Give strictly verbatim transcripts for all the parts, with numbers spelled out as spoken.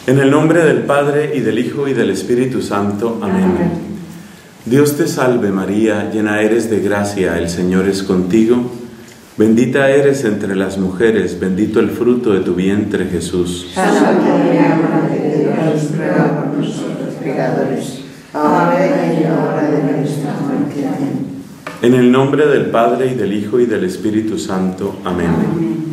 En el nombre del Padre, y del Hijo, y del Espíritu Santo. Amén. Amén. Dios te salve María, llena eres de gracia, el Señor es contigo. Bendita eres entre las mujeres, bendito el fruto de tu vientre, Jesús. Santa María, Madre de Dios, ruega por nosotros pecadores, ahora y en la hora de nuestra muerte. Amén. En el nombre del Padre, y del Hijo, y del Espíritu Santo. Amén. Amén.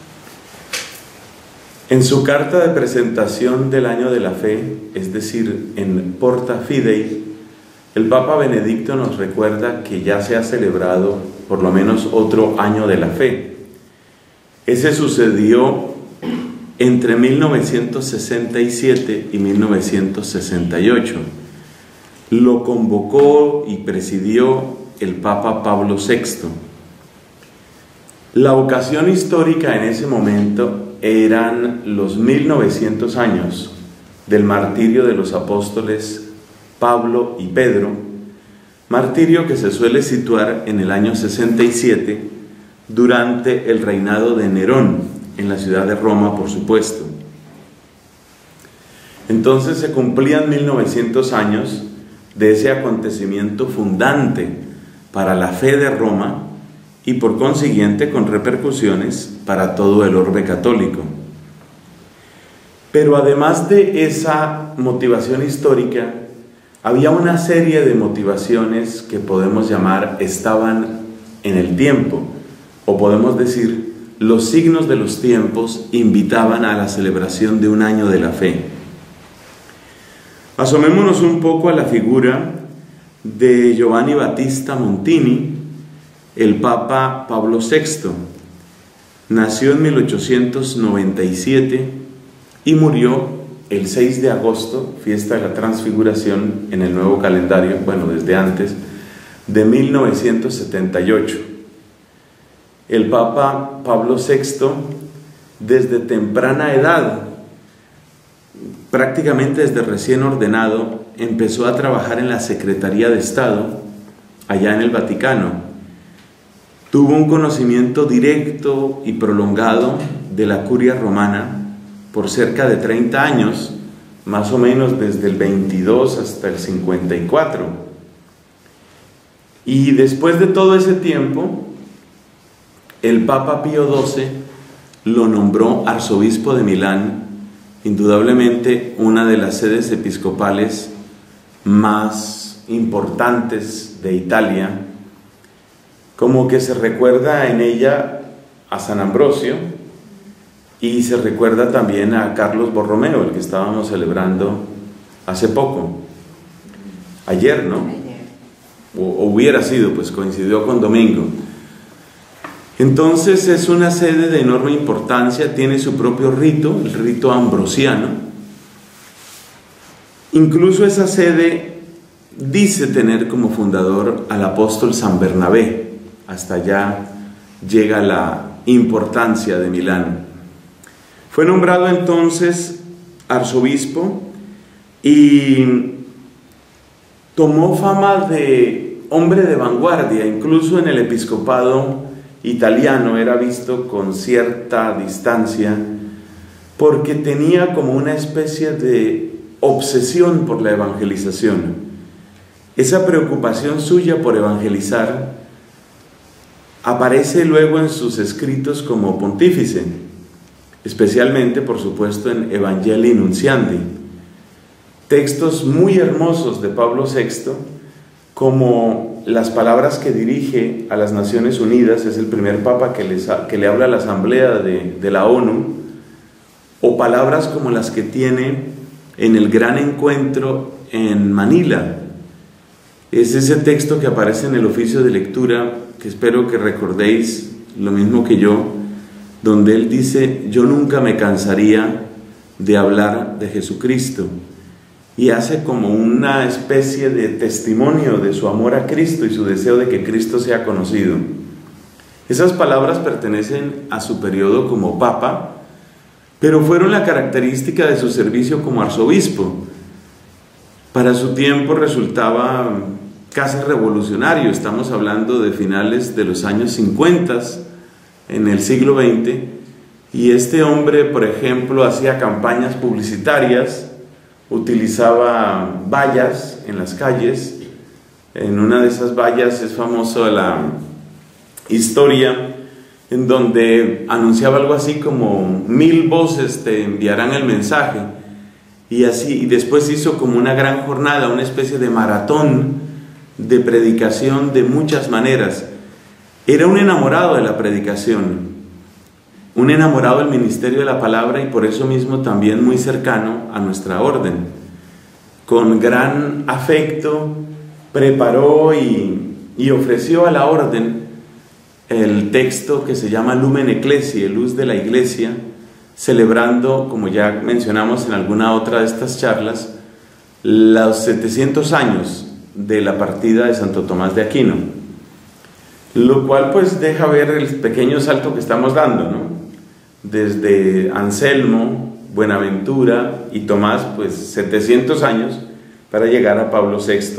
En su carta de presentación del Año de la Fe, es decir, en Porta Fidei, el Papa Benedicto nos recuerda que ya se ha celebrado por lo menos otro Año de la Fe. Ese sucedió entre mil novecientos sesenta y siete y mil novecientos sesenta y ocho. Lo convocó y presidió el Papa Pablo sexto. La ocasión histórica en ese momento eran los mil novecientos años del martirio de los apóstoles Pablo y Pedro, martirio que se suele situar en el año sesenta y siete durante el reinado de Nerón, en la ciudad de Roma, por supuesto. Entonces se cumplían mil novecientos años de ese acontecimiento fundante para la fe de Roma y por consiguiente con repercusiones para todo el orbe católico. Pero además de esa motivación histórica, había una serie de motivaciones que podemos llamar estaban en el tiempo, o podemos decir, los signos de los tiempos invitaban a la celebración de un año de la fe. Asomémonos un poco a la figura de Giovanni Battista Montini, el Papa Pablo sexto. Nació en mil ochocientos noventa y siete y murió el seis de agosto, fiesta de la Transfiguración en el nuevo calendario, bueno, desde antes, de mil novecientos setenta y ocho. El Papa Pablo sexto, desde temprana edad, prácticamente desde recién ordenado, empezó a trabajar en la Secretaría de Estado, allá en el Vaticano. Tuvo un conocimiento directo y prolongado de la curia romana por cerca de treinta años, más o menos desde el veintidós hasta el cincuenta y cuatro. Y después de todo ese tiempo, el Papa Pío doce lo nombró arzobispo de Milán, indudablemente una de las sedes episcopales más importantes de Italia, como que se recuerda en ella a San Ambrosio y se recuerda también a Carlos Borromeo, el que estábamos celebrando hace poco, ayer, ¿no? O, o hubiera sido, pues coincidió con domingo. Entonces es una sede de enorme importancia, tiene su propio rito, el rito ambrosiano. Incluso esa sede dice tener como fundador al apóstol San Bernabé. Hasta allá llega la importancia de Milán. Fue nombrado entonces arzobispo y tomó fama de hombre de vanguardia. Incluso en el episcopado italiano era visto con cierta distancia porque tenía como una especie de obsesión por la evangelización. Esa preocupación suya por evangelizar aparece luego en sus escritos como pontífice, especialmente, por supuesto, en Evangelii Nuntiandi, textos muy hermosos de Pablo sexto, como las palabras que dirige a las Naciones Unidas, es el primer papa que, les, que le habla a la Asamblea de, de la ONU, o palabras como las que tiene en el gran encuentro en Manila. Es ese texto que aparece en el oficio de lectura, que espero que recordéis lo mismo que yo, donde él dice: yo nunca me cansaría de hablar de Jesucristo, y hace como una especie de testimonio de su amor a Cristo y su deseo de que Cristo sea conocido. Esas palabras pertenecen a su periodo como papa, pero fueron la característica de su servicio como arzobispo. Para su tiempo resultaba casi revolucionario. Estamos hablando de finales de los años cincuenta, en el siglo veinte, Y este hombre, por ejemplo, hacía campañas publicitarias, utilizaba vallas en las calles. En una de esas vallas es famosa la historia en donde anunciaba algo así como mil voces te enviarán el mensaje, y así, y después hizo como una gran jornada, una especie de maratón de predicación de muchas maneras. Era un enamorado de la predicación, un enamorado del ministerio de la palabra, y por eso mismo también muy cercano a nuestra orden. Con gran afecto preparó y, y ofreció a la orden el texto que se llama Lumen Ecclesiae, luz de la iglesia, celebrando, como ya mencionamos en alguna otra de estas charlas, los setecientos años de la partida de Santo Tomás de Aquino, lo cual pues deja ver el pequeño salto que estamos dando, ¿no? Desde Anselmo, Buenaventura y Tomás, pues setecientos años para llegar a Pablo sexto.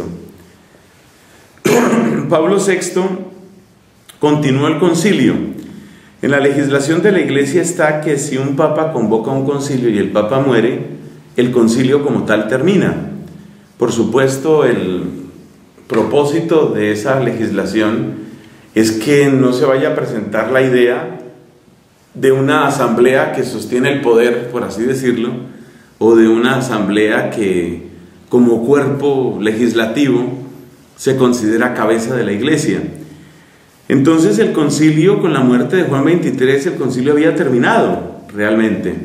Pablo sexto continuó el concilio. En la legislación de la Iglesia está que si un papa convoca un concilio y el papa muere, el concilio como tal termina. Por supuesto, el propósito de esa legislación es que no se vaya a presentar la idea de una asamblea que sostiene el poder, por así decirlo, o de una asamblea que como cuerpo legislativo se considera cabeza de la Iglesia. Entonces el concilio, con la muerte de Juan veintitrés, el concilio había terminado realmente.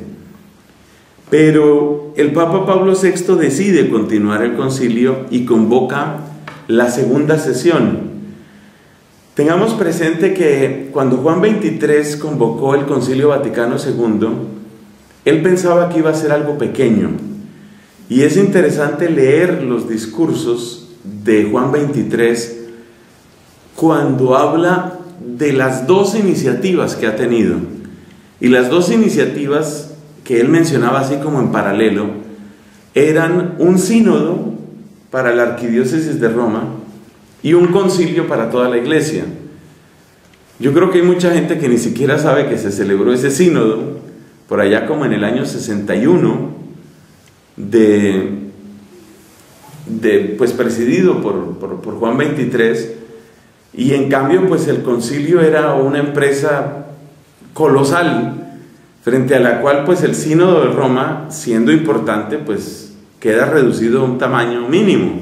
Pero el Papa Pablo sexto decide continuar el concilio y convoca la segunda sesión. Tengamos presente que cuando Juan veintitrés convocó el Concilio Vaticano segundo, él pensaba que iba a ser algo pequeño. Y es interesante leer los discursos de Juan veintitrés cuando habla de las dos iniciativas que ha tenido. Y las dos iniciativas que él mencionaba así como en paralelo eran un sínodo para la arquidiócesis de Roma y un concilio para toda la iglesia. Yo creo que hay mucha gente que ni siquiera sabe que se celebró ese sínodo por allá como en el año sesenta y uno, de, de, pues presidido por, por, por Juan veintitrés, y en cambio pues el concilio era una empresa colosal, frente a la cual pues el sínodo de Roma, siendo importante, pues queda reducido a un tamaño mínimo.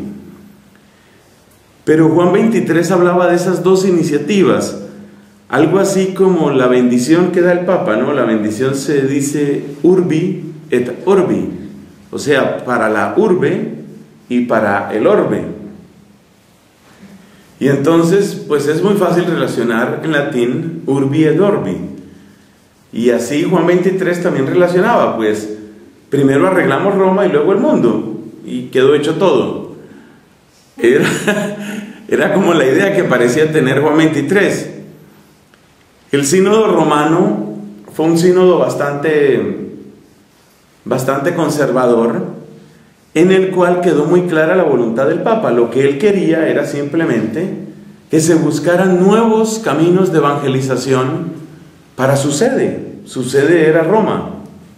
Pero Juan veintitrés hablaba de esas dos iniciativas, algo así como la bendición que da el Papa, ¿no? La bendición se dice urbi et orbi, o sea, para la urbe y para el orbe. Y entonces, pues es muy fácil relacionar en latín urbi et orbi. Y así Juan veintitrés también relacionaba, pues primero arreglamos Roma y luego el mundo, y quedó hecho todo. Era, era como la idea que parecía tener Juan veintitrés. El sínodo romano fue un sínodo bastante, bastante conservador, en el cual quedó muy clara la voluntad del Papa. Lo que él quería era simplemente que se buscaran nuevos caminos de evangelización para su sede. Su sede era Roma.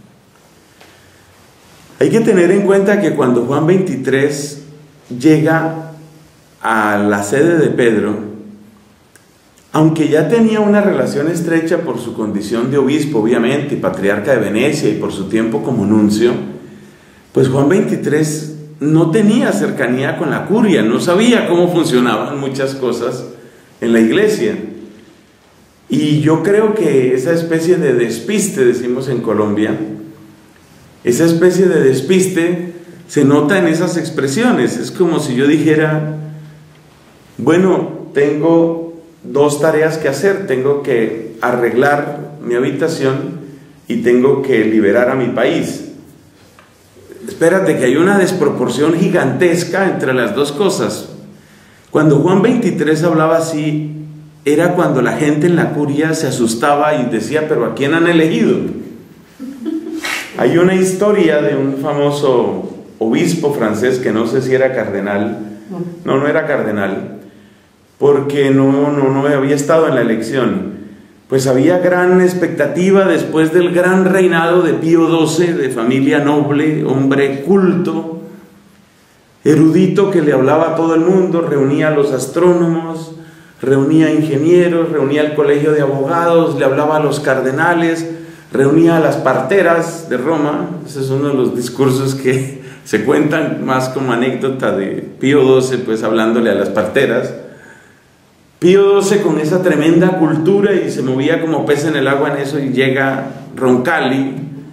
Hay que tener en cuenta que cuando Juan veintitrés llega a la sede de Pedro, aunque ya tenía una relación estrecha por su condición de obispo, obviamente, y patriarca de Venecia, y por su tiempo como nuncio, pues Juan veintitrés no tenía cercanía con la curia, no sabía cómo funcionaban muchas cosas en la iglesia. Y yo creo que esa especie de despiste, decimos en Colombia, esa especie de despiste se nota en esas expresiones. Es como si yo dijera, bueno, tengo dos tareas que hacer, tengo que arreglar mi habitación y tengo que liberar a mi país. Espérate, que hay una desproporción gigantesca entre las dos cosas. Cuando Juan veintitrés hablaba así, era cuando la gente en la curia se asustaba y decía, ¿pero a quién han elegido? Hay una historia de un famoso obispo francés, que no sé si era cardenal, no, no era cardenal, porque no, no, no había estado en la elección, pues había gran expectativa después del gran reinado de Pío doce, de familia noble, hombre culto, erudito que le hablaba a todo el mundo, reunía a los astrónomos, reunía a ingenieros, reunía al colegio de abogados, le hablaba a los cardenales, reunía a las parteras de Roma. Ese es uno de los discursos que se cuentan más como anécdota de Pío doce, pues hablándole a las parteras. Pío doce con esa tremenda cultura y se movía como pez en el agua en eso, y llega Roncalli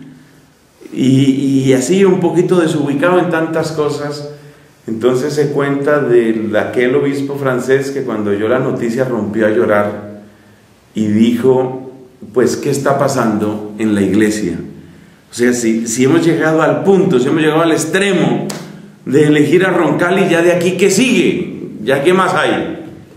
y, y así un poquito desubicado en tantas cosas. Entonces se cuenta de aquel obispo francés que cuando oyó la noticia rompió a llorar y dijo: pues ¿qué está pasando en la iglesia? O sea, si, si hemos llegado al punto, si hemos llegado al extremo de elegir a Roncalli, ya de aquí ¿qué sigue? ¿Ya qué más hay?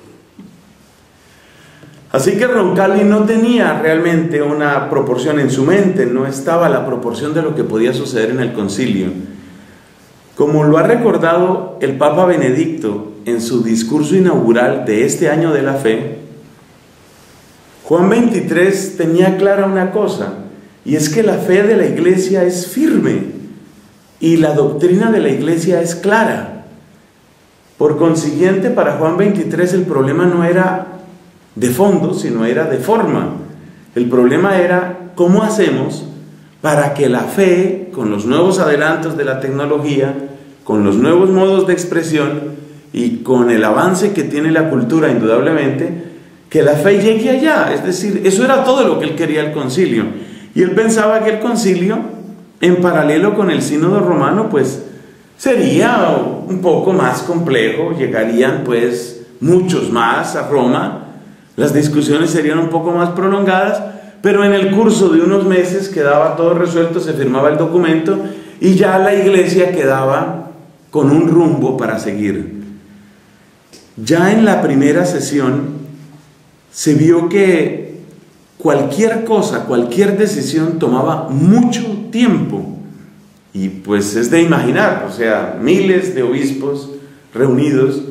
Así que Roncalli no tenía realmente una proporción en su mente, no estaba la proporción de lo que podía suceder en el concilio. Como lo ha recordado el Papa Benedicto en su discurso inaugural de este año de la fe, Juan veintitrés tenía clara una cosa, y es que la fe de la iglesia es firme y la doctrina de la iglesia es clara. Por consiguiente, para Juan veintitrés el problema no era de fondo, sino era de forma. El problema era cómo hacemos para que la fe, con los nuevos adelantos de la tecnología, con los nuevos modos de expresión y con el avance que tiene la cultura indudablemente, que la fe llegue allá. Es decir, eso era todo lo que él quería el concilio. Y él pensaba que el concilio, en paralelo con el sínodo romano, pues sería un poco más complejo, llegarían pues muchos más a Roma, las discusiones serían un poco más prolongadas, pero en el curso de unos meses quedaba todo resuelto, se firmaba el documento y ya la iglesia quedaba con un rumbo para seguir. Ya en la primera sesión se vio que cualquier cosa, cualquier decisión tomaba mucho tiempo, y pues es de imaginar, o sea, miles de obispos reunidos.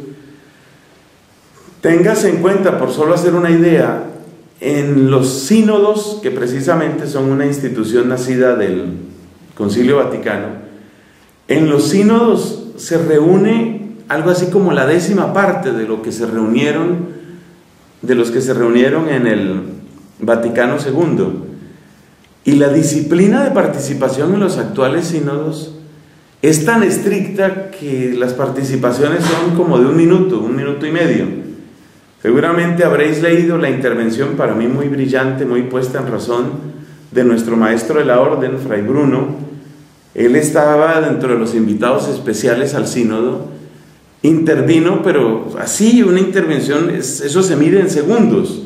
Téngase en cuenta, por solo hacer una idea, en los sínodos, que precisamente son una institución nacida del Concilio Vaticano, en los sínodos se reúne algo así como la décima parte de lo que se reunieron, de los que se reunieron en el Vaticano segundo. Y la disciplina de participación en los actuales sínodos es tan estricta que las participaciones son como de un minuto, un minuto y medio. Seguramente habréis leído la intervención, para mí muy brillante, muy puesta en razón, de nuestro maestro de la orden, Fray Bruno. Él estaba dentro de los invitados especiales al sínodo, intervino, pero así una intervención, eso se mide en segundos.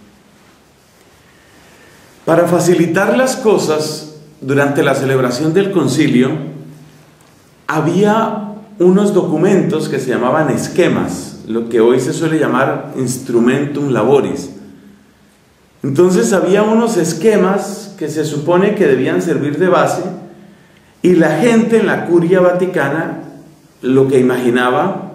Para facilitar las cosas, durante la celebración del concilio, había unos documentos que se llamaban esquemas, lo que hoy se suele llamar instrumentum laboris. Entonces había unos esquemas que se supone que debían servir de base, y la gente en la curia vaticana lo que imaginaba,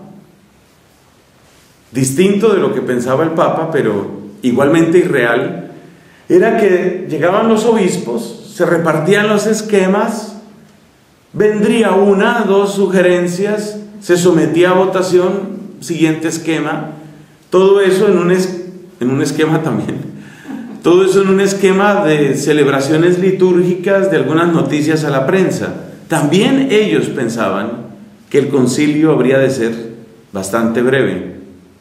distinto de lo que pensaba el Papa, pero igualmente irreal, era que llegaban los obispos, se repartían los esquemas, vendría una, dos sugerencias, se sometía a votación, siguiente esquema, todo eso en un, es, en un esquema también, todo eso en un esquema de celebraciones litúrgicas, de algunas noticias a la prensa. También ellos pensaban que el concilio habría de ser bastante breve.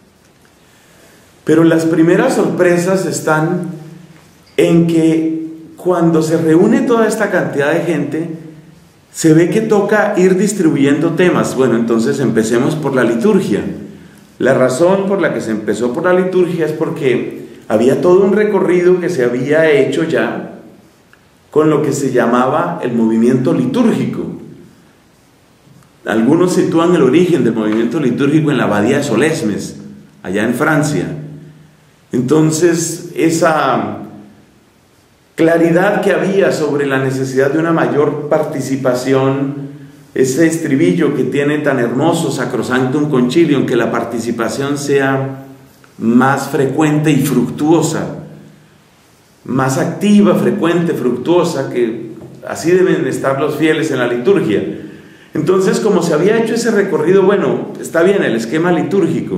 Pero las primeras sorpresas están en que cuando se reúne toda esta cantidad de gente, se ve que toca ir distribuyendo temas. Bueno, entonces empecemos por la liturgia. La razón por la que se empezó por la liturgia es porque había todo un recorrido que se había hecho ya con lo que se llamaba el movimiento litúrgico. Algunos sitúan el origen del movimiento litúrgico en la abadía de Solesmes, allá en Francia. Entonces, esa claridad que había sobre la necesidad de una mayor participación, ese estribillo que tiene tan hermoso Sacrosanctum Concilium, que la participación sea más frecuente y fructuosa, más activa, frecuente, fructuosa, que así deben estar los fieles en la liturgia. Entonces, como se había hecho ese recorrido, bueno, está bien el esquema litúrgico,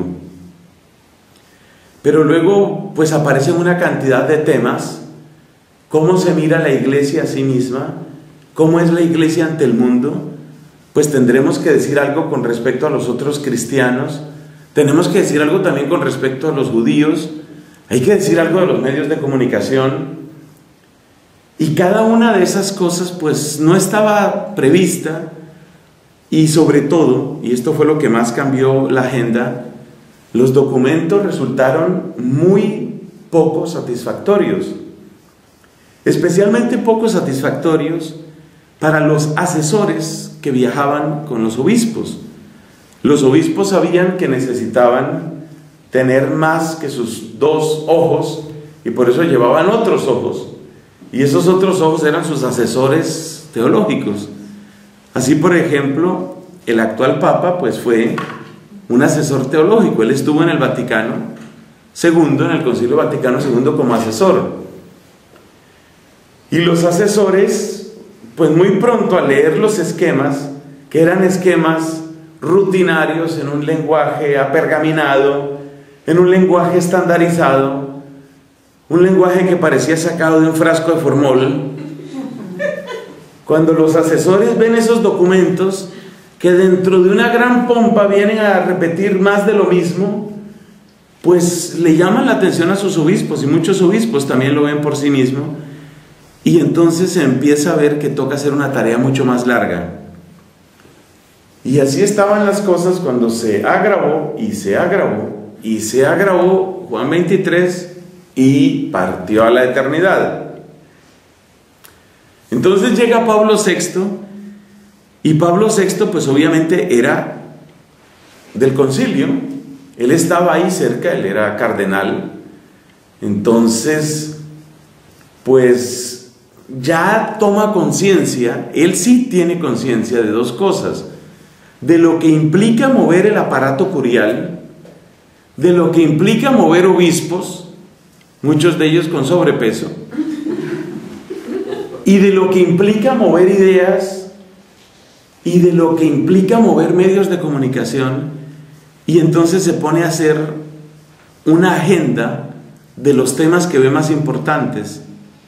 pero luego pues aparecen una cantidad de temas: cómo se mira la iglesia a sí misma, cómo es la iglesia ante el mundo. Pues tendremos que decir algo con respecto a los otros cristianos, tenemos que decir algo también con respecto a los judíos, hay que decir algo de los medios de comunicación, y cada una de esas cosas pues no estaba prevista. Y sobre todo, y esto fue lo que más cambió la agenda, los documentos resultaron muy poco satisfactorios, especialmente poco satisfactorios para los asesores que viajaban con los obispos. Los obispos sabían que necesitaban tener más que sus dos ojos, y por eso llevaban otros ojos, y esos otros ojos eran sus asesores teológicos. Así, por ejemplo, el actual Papa pues fue un asesor teológico. Él estuvo en el Vaticano segundo, en el Concilio Vaticano segundo, como asesor. Y los asesores, pues muy pronto al leer los esquemas, que eran esquemas rutinarios en un lenguaje apergaminado, en un lenguaje estandarizado, un lenguaje que parecía sacado de un frasco de formol, cuando los asesores ven esos documentos que dentro de una gran pompa vienen a repetir más de lo mismo, pues le llaman la atención a sus obispos, y muchos obispos también lo ven por sí mismos, y entonces se empieza a ver que toca hacer una tarea mucho más larga. Y así estaban las cosas cuando se agravó y se agravó y se agravó Juan veintitrés y partió a la eternidad. Entonces llega Pablo sexto, y Pablo sexto pues obviamente era del concilio, él estaba ahí cerca, él era cardenal. Entonces pues ya toma conciencia, él sí tiene conciencia de dos cosas: de lo que implica mover el aparato curial, de lo que implica mover obispos, muchos de ellos con sobrepeso, y de lo que implica mover ideas, y de lo que implica mover medios de comunicación. Y entonces se pone a hacer una agenda de los temas que ve más importantes.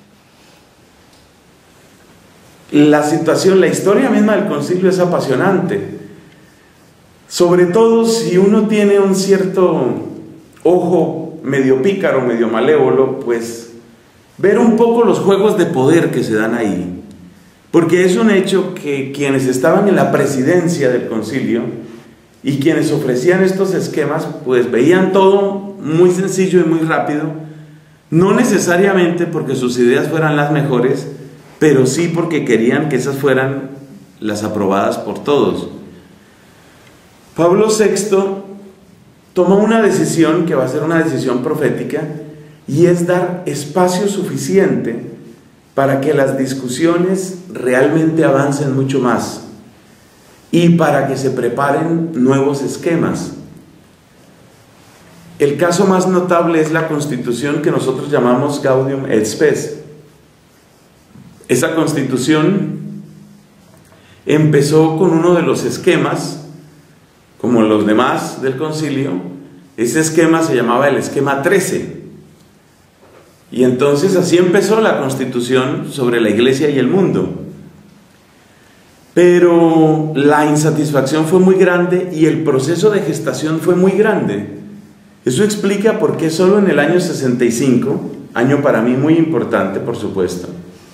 La situación, la historia misma del concilio es apasionante, sobre todo si uno tiene un cierto ojo medio pícaro, medio malévolo, pues ver un poco los juegos de poder que se dan ahí, porque es un hecho que quienes estaban en la presidencia del concilio y quienes ofrecían estos esquemas, pues veían todo muy sencillo y muy rápido, no necesariamente porque sus ideas fueran las mejores, pero sí porque querían que esas fueran las aprobadas por todos. Pablo sexto toma una decisión que va a ser una decisión profética, y es dar espacio suficiente para que las discusiones realmente avancen mucho más y para que se preparen nuevos esquemas. El caso más notable es la constitución que nosotros llamamos Gaudium et Spes. Esa constitución empezó con uno de los esquemas, como los demás del concilio. Ese esquema se llamaba el esquema trece. Y entonces así empezó la constitución sobre la iglesia y el mundo. Pero la insatisfacción fue muy grande y el proceso de gestación fue muy grande. Eso explica por qué solo en el año sesenta y cinco, año para mí muy importante, por supuesto,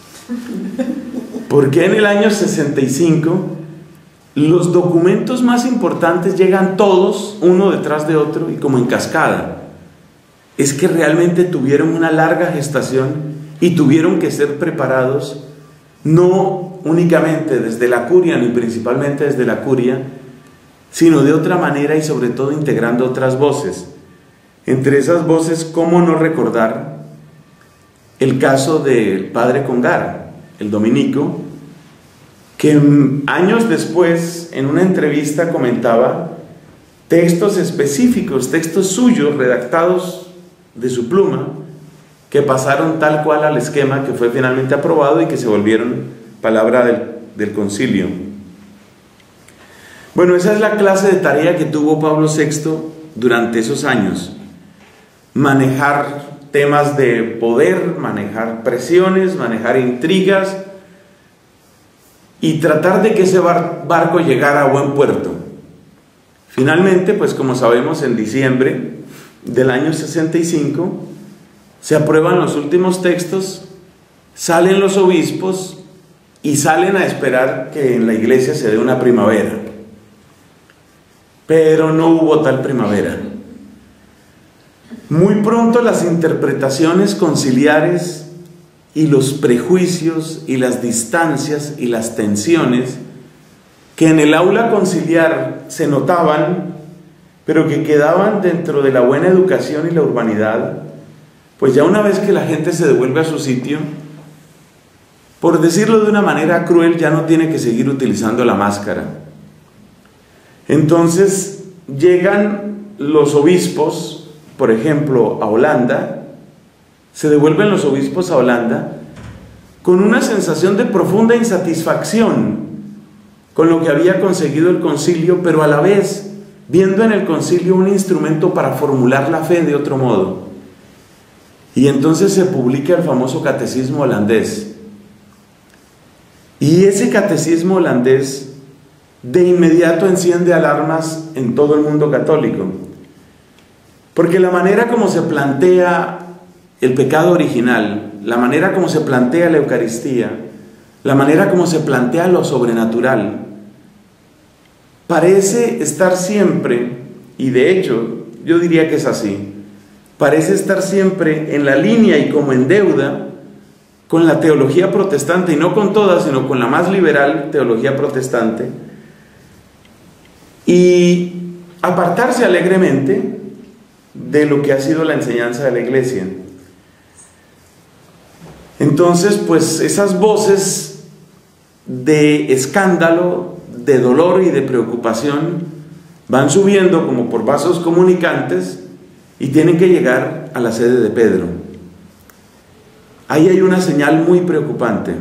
por qué en el año sesenta y cinco los documentos más importantes llegan todos uno detrás de otro y como en cascada. Es que realmente tuvieron una larga gestación y tuvieron que ser preparados no únicamente desde la curia, ni principalmente desde la curia, sino de otra manera y sobre todo integrando otras voces. Entre esas voces, ¿cómo no recordar el caso del padre Congar, el dominico, que años después en una entrevista comentaba textos específicos, textos suyos redactados de su pluma, que pasaron tal cual al esquema que fue finalmente aprobado y que se volvieron palabra del, del concilio. Bueno, esa es la clase de tarea que tuvo Pablo sexto durante esos años. Manejar temas de poder, manejar presiones, manejar intrigas y tratar de que ese bar, barco llegara a buen puerto. Finalmente, pues como sabemos, en diciembre del año sesenta y cinco se aprueban los últimos textos, salen los obispos y salen a esperar que en la iglesia se dé una primavera. Pero no hubo tal primavera. Muy pronto las interpretaciones conciliares y los prejuicios y las distancias y las tensiones que en el aula conciliar se notaban, pero que quedaban dentro de la buena educación y la urbanidad, pues ya una vez que la gente se devuelve a su sitio, por decirlo de una manera cruel, ya no tiene que seguir utilizando la máscara. Entonces llegan los obispos, por ejemplo, a Holanda, se devuelven los obispos a Holanda con una sensación de profunda insatisfacción con lo que había conseguido el concilio, pero a la vez viendo en el concilio un instrumento para formular la fe de otro modo. Y entonces se publica el famoso catecismo holandés. Y ese catecismo holandés de inmediato enciende alarmas en todo el mundo católico. Porque la manera como se plantea el pecado original, la manera como se plantea la Eucaristía, la manera como se plantea lo sobrenatural, parece estar siempre, y de hecho yo diría que es así, parece estar siempre en la línea y como en deuda con la teología protestante, y no con todas, sino con la más liberal teología protestante, y apartarse alegremente de lo que ha sido la enseñanza de la Iglesia. Entonces, pues esas voces de escándalo, de dolor y de preocupación van subiendo como por vasos comunicantes y tienen que llegar a la sede de Pedro. Ahí hay una señal muy preocupante.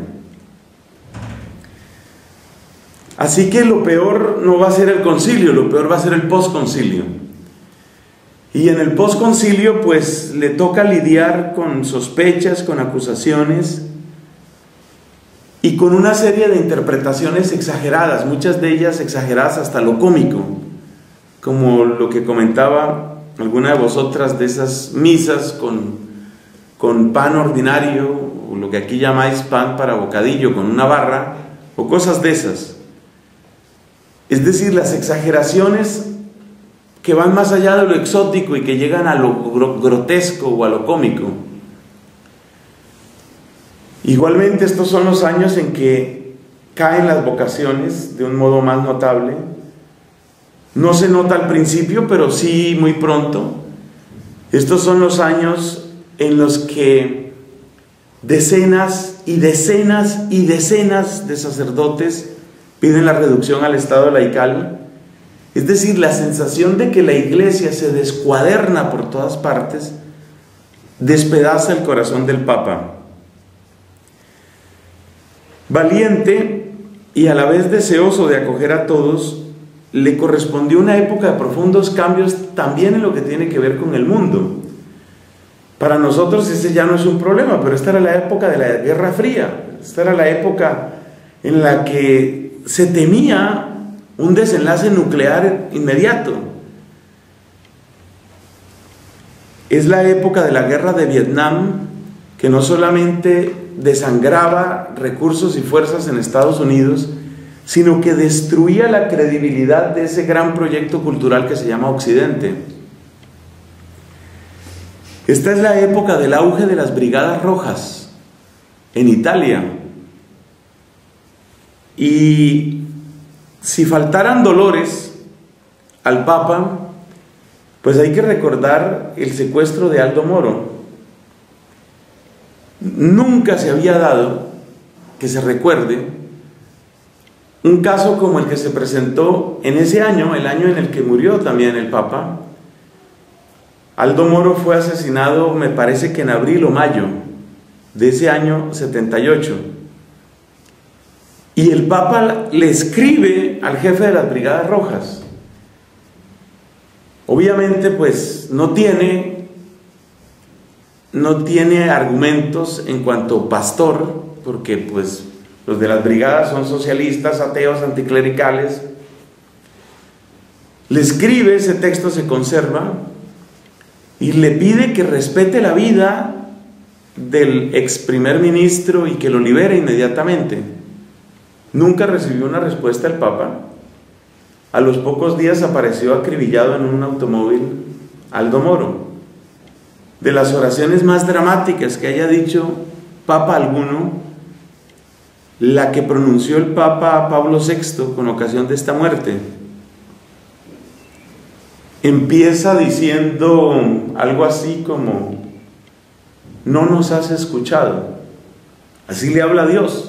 Así que lo peor no va a ser el concilio, lo peor va a ser el posconcilio. Y en el posconcilio pues le toca lidiar con sospechas, con acusaciones y con una serie de interpretaciones exageradas, muchas de ellas exageradas hasta lo cómico, como lo que comentaba alguna de vosotras de esas misas con, con pan ordinario, o lo que aquí llamáis pan para bocadillo, con una barra, o cosas de esas. Es decir, las exageraciones que van más allá de lo exótico y que llegan a lo grotesco o a lo cómico. Igualmente estos son los años en que caen las vocaciones de un modo más notable. No se nota al principio, pero sí muy pronto. Estos son los años en los que decenas y decenas y decenas de sacerdotes piden la reducción al estado laical. Es decir, la sensación de que la iglesia se descuaderna por todas partes despedaza el corazón del Papa. Valiente y a la vez deseoso de acoger a todos, le correspondió una época de profundos cambios también en lo que tiene que ver con el mundo. Para nosotros ese ya no es un problema, pero esta era la época de la Guerra Fría, esta era la época en la que se temía un desenlace nuclear inmediato. Es la época de la guerra de Vietnam, que no solamente desangraba recursos y fuerzas en Estados Unidos, sino que destruía la credibilidad de ese gran proyecto cultural que se llama Occidente. Esta es la época del auge de las brigadas rojas en Italia. Y si faltaran dolores al Papa, pues hay que recordar el secuestro de Aldo Moro. Nunca se había dado, que se recuerde, un caso como el que se presentó en ese año, el año en el que murió también el Papa, Aldo Moro fue asesinado, me parece que en abril o mayo de ese año setenta y ocho. Y el Papa le escribe al jefe de las Brigadas Rojas. Obviamente, pues no tiene, no tiene argumentos en cuanto pastor, porque pues los de las brigadas son socialistas, ateos, anticlericales. Le escribe, ese texto se conserva, y le pide que respete la vida del ex primer ministro y que lo libere inmediatamente. Nunca recibió una respuesta del Papa. A los pocos días apareció acribillado en un automóvil Aldo Moro. De las oraciones más dramáticas que haya dicho Papa alguno, la que pronunció el Papa Pablo sexto con ocasión de esta muerte, empieza diciendo algo así como: no nos has escuchado. Así le habla a Dios.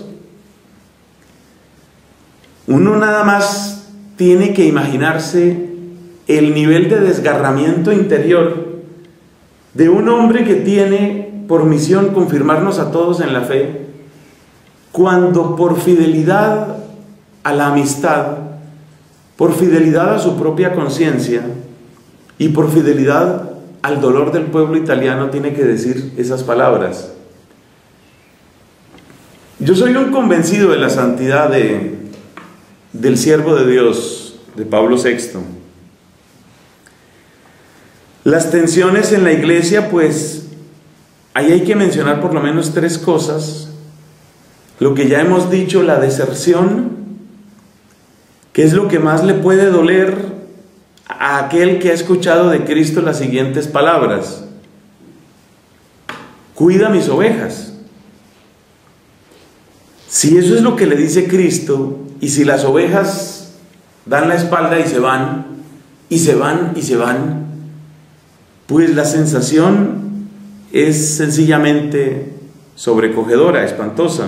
Uno nada más tiene que imaginarse el nivel de desgarramiento interior de un hombre que tiene por misión confirmarnos a todos en la fe, cuando por fidelidad a la amistad, por fidelidad a su propia conciencia y por fidelidad al dolor del pueblo italiano tiene que decir esas palabras. Yo soy un convencido de la santidad de, del siervo de Dios, de Pablo sexto. Las tensiones en la iglesia, pues ahí hay que mencionar por lo menos tres cosas. Lo que ya hemos dicho, la deserción, que es lo que más le puede doler a aquel que ha escuchado de Cristo las siguientes palabras: cuida mis ovejas. Si eso es lo que le dice Cristo, y si las ovejas dan la espalda y se van, y se van, y se van, pues la sensación es sencillamente sobrecogedora, espantosa.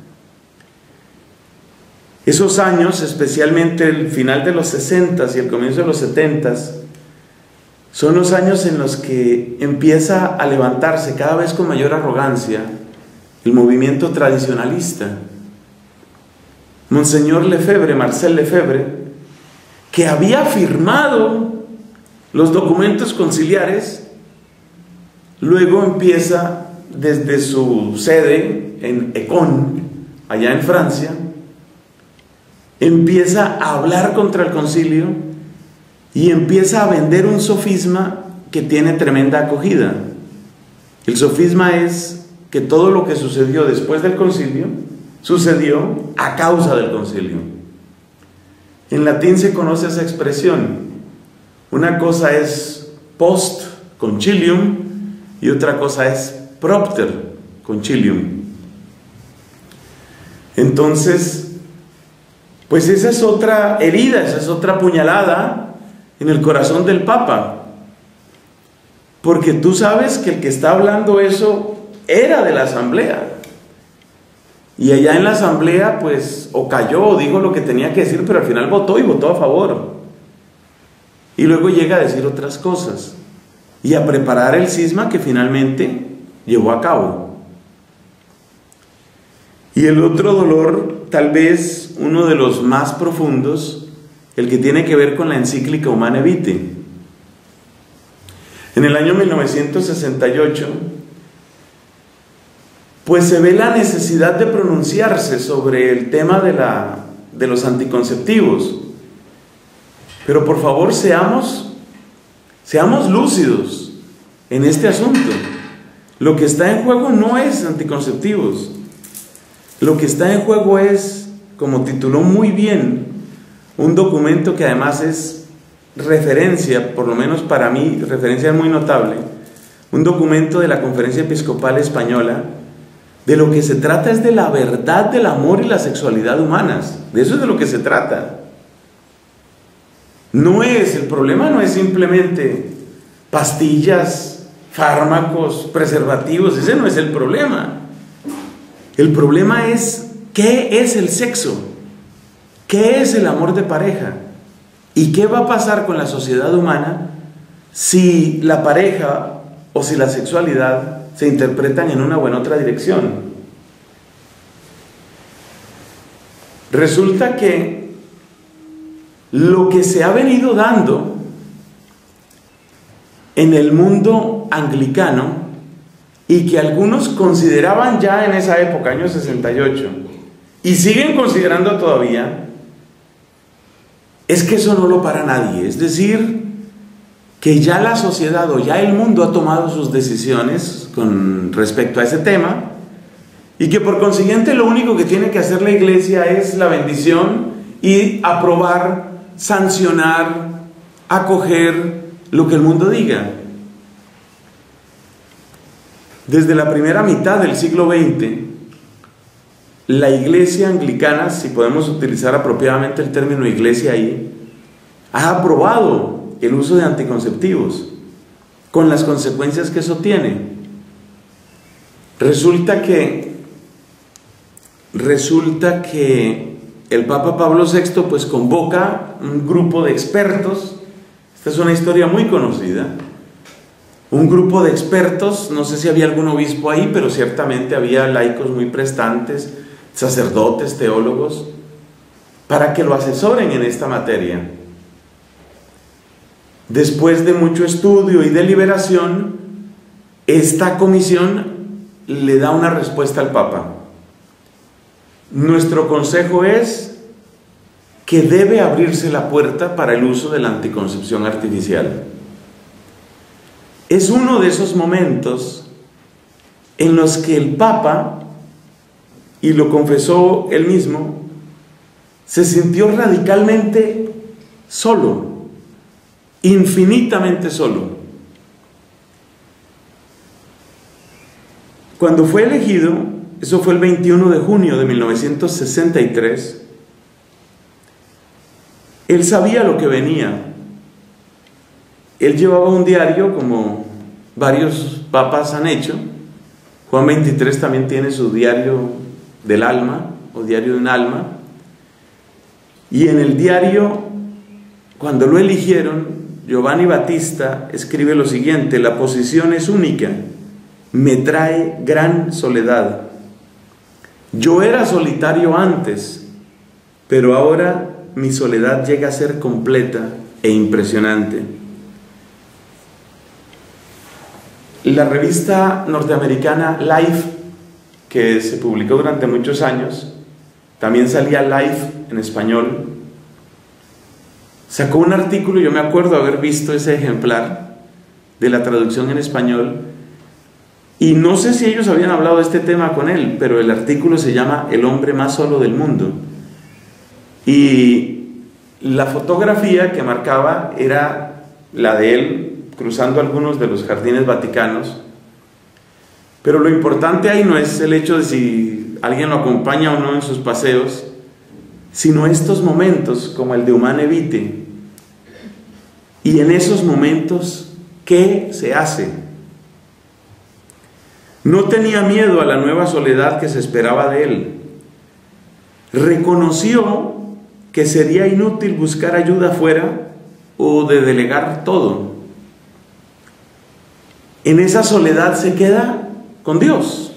Esos años, especialmente el final de los sesentas y el comienzo de los setentas, son los años en los que empieza a levantarse cada vez con mayor arrogancia el movimiento tradicionalista. Monseñor Lefebvre, Marcel Lefebvre, que había firmado los documentos conciliares, luego empieza desde su sede en Écon, allá en Francia, empieza a hablar contra el concilio y empieza a vender un sofisma que tiene tremenda acogida. El sofisma es que todo lo que sucedió después del concilio sucedió a causa del concilio. En latín se conoce esa expresión. Una cosa es post concilium y otra cosa es propter concilium. Entonces, pues esa es otra herida, esa es otra puñalada en el corazón del Papa. Porque tú sabes que el que está hablando eso era de la asamblea. Y allá en la asamblea, pues, o cayó o dijo lo que tenía que decir, pero al final votó y votó a favor. Y luego llega a decir otras cosas y a preparar el cisma que finalmente llevó a cabo. Y el otro dolor, tal vez uno de los más profundos, el que tiene que ver con la encíclica Humane Vitae. En el año mil novecientos sesenta y ocho, pues se ve la necesidad de pronunciarse sobre el tema de, la, de los anticonceptivos. Pero por favor seamos, seamos lúcidos en este asunto. Lo que está en juego no es anticonceptivos. Lo que está en juego es, como tituló muy bien, un documento que además es referencia, por lo menos para mí, referencia muy notable, un documento de la Conferencia Episcopal Española. De lo que se trata es de la verdad del amor y la sexualidad humanas. De eso es de lo que se trata. No es, el problema no es simplemente pastillas, fármacos, preservativos. Ese no es el problema. El problema es ¿qué es el sexo? ¿Qué es el amor de pareja? ¿Y qué va a pasar con la sociedad humana si la pareja o si la sexualidad se interpretan en una o en otra dirección. Resulta que lo que se ha venido dando en el mundo anglicano y que algunos consideraban ya en esa época, año sesenta y ocho, y siguen considerando todavía, es que eso no lo para nadie. Es decir, que ya la sociedad o ya el mundo ha tomado sus decisiones con respecto a ese tema, y que por consiguiente lo único que tiene que hacer la iglesia es la bendición y aprobar, sancionar, acoger lo que el mundo diga. Desde la primera mitad del siglo veinte, la iglesia anglicana, si podemos utilizar apropiadamente el término iglesia ahí, ha aprobado el uso de anticonceptivos, con las consecuencias que eso tiene. Resulta que Resulta que el Papa Pablo sexto pues convoca un grupo de expertos. Esta es una historia muy conocida. Un grupo de expertos, no sé si había algún obispo ahí, pero ciertamente había laicos muy prestantes, sacerdotes, teólogos, para que lo asesoren en esta materia. Después de mucho estudio y deliberación, esta comisión le da una respuesta al Papa. Nuestro consejo es que debe abrirse la puerta para el uso de la anticoncepción artificial. Es uno de esos momentos en los que el Papa, y lo confesó él mismo, se sintió radicalmente solo, infinitamente solo. Cuando fue elegido, eso fue el veintiuno de junio de mil novecientos sesenta y tres, él sabía lo que venía. Él llevaba un diario, como varios papas han hecho. Juan veintitrés también tiene su diario del alma, o diario de un alma. Y en el diario, cuando lo eligieron, Giovanni Battista escribe lo siguiente: la posición es única, me trae gran soledad. Yo era solitario antes, pero ahora mi soledad llega a ser completa e impresionante. La revista norteamericana Life, que se publicó durante muchos años, también salía Life en español, sacó un artículo, yo me acuerdo haber visto ese ejemplar de la traducción en español, y no sé si ellos habían hablado de este tema con él, pero el artículo se llama El hombre más solo del mundo. Y la fotografía que marcaba era la de él cruzando algunos de los jardines vaticanos. Pero lo importante ahí no es el hecho de si alguien lo acompaña o no en sus paseos, sino estos momentos como el de Humane Vitae. Y en esos momentos, ¿qué se hace? No tenía miedo a la nueva soledad que se esperaba de él. Reconoció que sería inútil buscar ayuda afuera o de delegar todo. En esa soledad se queda con Dios.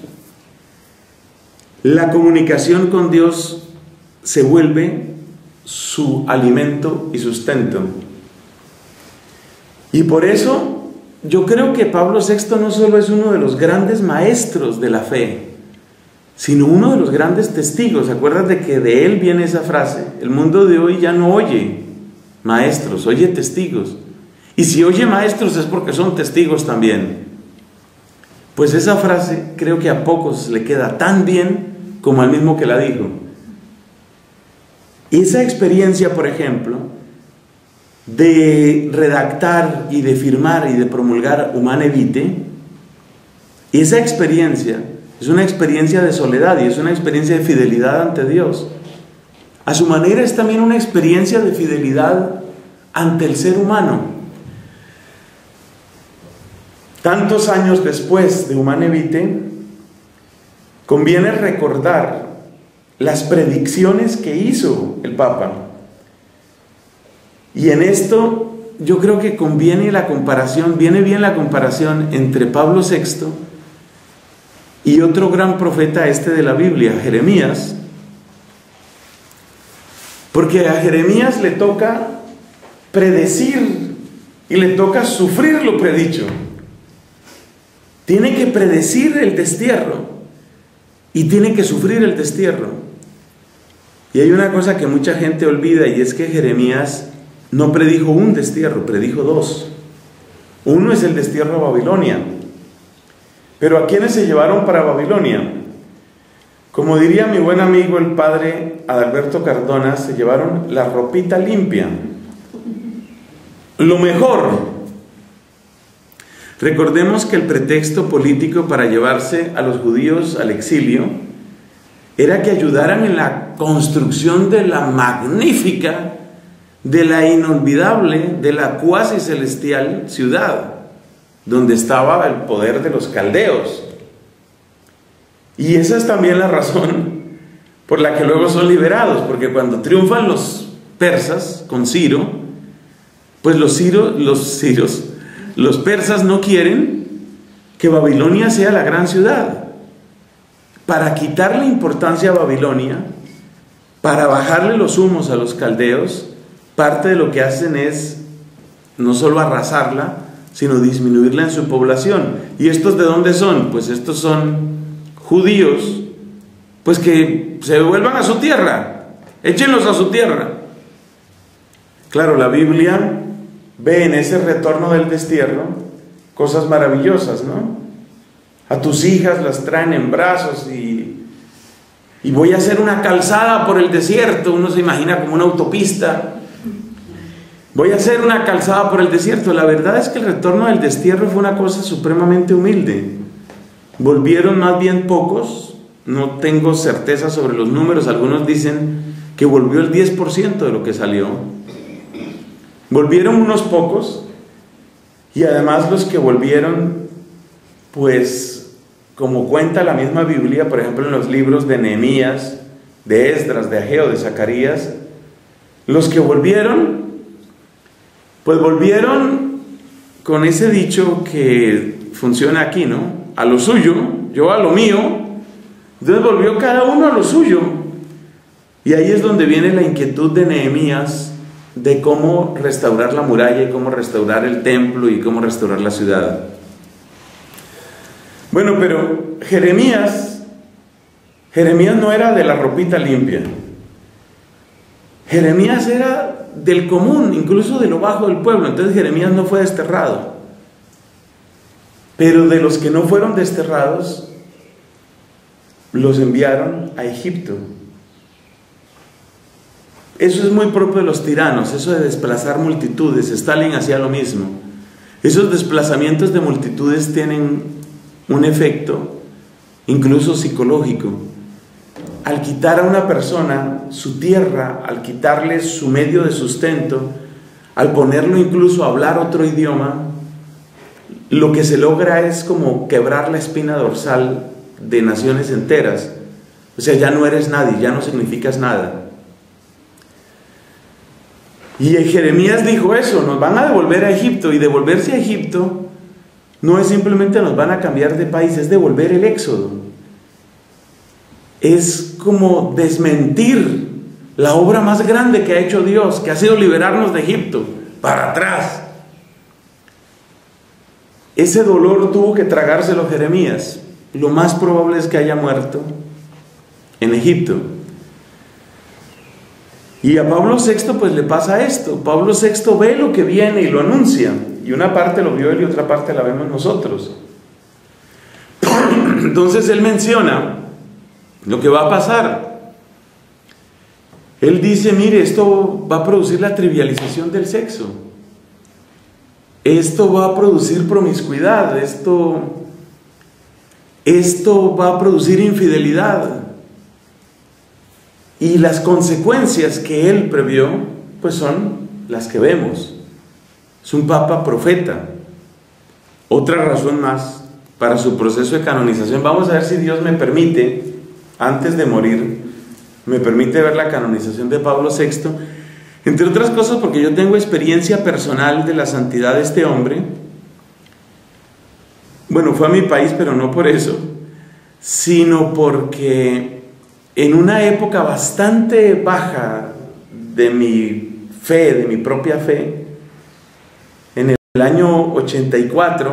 La comunicación con Dios se vuelve su alimento y sustento. Y por eso yo creo que Pablo sexto no solo es uno de los grandes maestros de la fe, sino uno de los grandes testigos. Acuérdate que de él viene esa frase: el mundo de hoy ya no oye maestros, oye testigos. Y si oye maestros es porque son testigos también. Pues esa frase creo que a pocos le queda tan bien como al mismo que la dijo. Y esa experiencia, por ejemplo, de redactar y de firmar y de promulgar Humane Vitae, y esa experiencia es una experiencia de soledad y es una experiencia de fidelidad ante Dios. A su manera es también una experiencia de fidelidad ante el ser humano. Tantos años después de Humane Vitae, conviene recordar las predicciones que hizo el Papa. Y en esto yo creo que conviene la comparación, viene bien la comparación entre Pablo sexto y otro gran profeta este de la Biblia, Jeremías, porque a Jeremías le toca predecir y le toca sufrir lo predicho. Tiene que predecir el destierro y tiene que sufrir el destierro. Y hay una cosa que mucha gente olvida, y es que Jeremías no predijo un destierro, predijo dos. Uno es el destierro a Babilonia. Pero ¿a quiénes se llevaron para Babilonia? Como diría mi buen amigo el padre Adalberto Cardona, se llevaron la ropita limpia, lo mejor. Recordemos que el pretexto político para llevarse a los judíos al exilio era que ayudaran en la construcción de la magnífica, de la inolvidable, de la cuasi celestial ciudad, donde estaba el poder de los caldeos. Y esa es también la razón por la que luego son liberados, porque cuando triunfan los persas con Ciro, pues los ciros, los ciros, los persas no quieren que Babilonia sea la gran ciudad. Para quitarle importancia a Babilonia, para bajarle los humos a los caldeos, parte de lo que hacen es no solo arrasarla, sino disminuirla en su población. ¿Y estos de dónde son? Pues estos son judíos, pues que se devuelvan a su tierra, échenlos a su tierra. Claro, la Biblia ve en ese retorno del destierro cosas maravillosas, ¿no? A tus hijas las traen en brazos y, y voy a hacer una calzada por el desierto. Uno se imagina como una autopista. Voy a hacer una calzada por el desierto. La verdad es que el retorno del destierro fue una cosa supremamente humilde. Volvieron más bien pocos, no tengo certeza sobre los números, algunos dicen que volvió el diez por ciento de lo que salió. Volvieron unos pocos, y además los que volvieron, pues como cuenta la misma Biblia, por ejemplo en los libros de Nehemías, de Esdras, de Ageo, de Zacarías, los que volvieron, pues volvieron con ese dicho que funciona aquí, ¿no? A lo suyo, yo a lo mío. Entonces volvió cada uno a lo suyo. Y ahí es donde viene la inquietud de Nehemías de cómo restaurar la muralla y cómo restaurar el templo y cómo restaurar la ciudad. Bueno, pero Jeremías, Jeremías no era de la ropita limpia. Jeremías era del común, incluso de lo bajo del pueblo. Entonces Jeremías no fue desterrado. Pero de los que no fueron desterrados, los enviaron a Egipto. Eso es muy propio de los tiranos, eso de desplazar multitudes. Stalin hacía lo mismo. Esos desplazamientos de multitudes tienen un efecto incluso psicológico. Al quitar a una persona su tierra, al quitarle su medio de sustento, al ponerlo incluso a hablar otro idioma, lo que se logra es como quebrar la espina dorsal de naciones enteras. O sea, ya no eres nadie, ya no significas nada. Y Jeremías dijo eso, nos van a devolver a Egipto, y devolverse a Egipto no es simplemente nos van a cambiar de país, es devolver el éxodo. Es como desmentir la obra más grande que ha hecho Dios, que ha sido liberarnos de Egipto, para atrás. Ese dolor tuvo que tragárselo Jeremías. Lo más probable es que haya muerto en Egipto. Y a Pablo sexto pues le pasa esto. Pablo sexto ve lo que viene y lo anuncia. Y una parte lo vio él y otra parte la vemos nosotros. Entonces él menciona lo que va a pasar. Él dice, mire, esto va a producir la trivialización del sexo. Esto va a producir promiscuidad. Esto, esto va a producir infidelidad. Y las consecuencias que él previó, pues son las que vemos. Es un papa profeta. Otra razón más para su proceso de canonización. Vamos a ver si Dios me permite, antes de morir, me permite ver la canonización de Pablo sexto. Entre otras cosas porque yo tengo experiencia personal de la santidad de este hombre. Bueno, fue a mi país, pero no por eso, sino porque en una época bastante baja de mi fe, de mi propia fe, en el año ochenta y cuatro,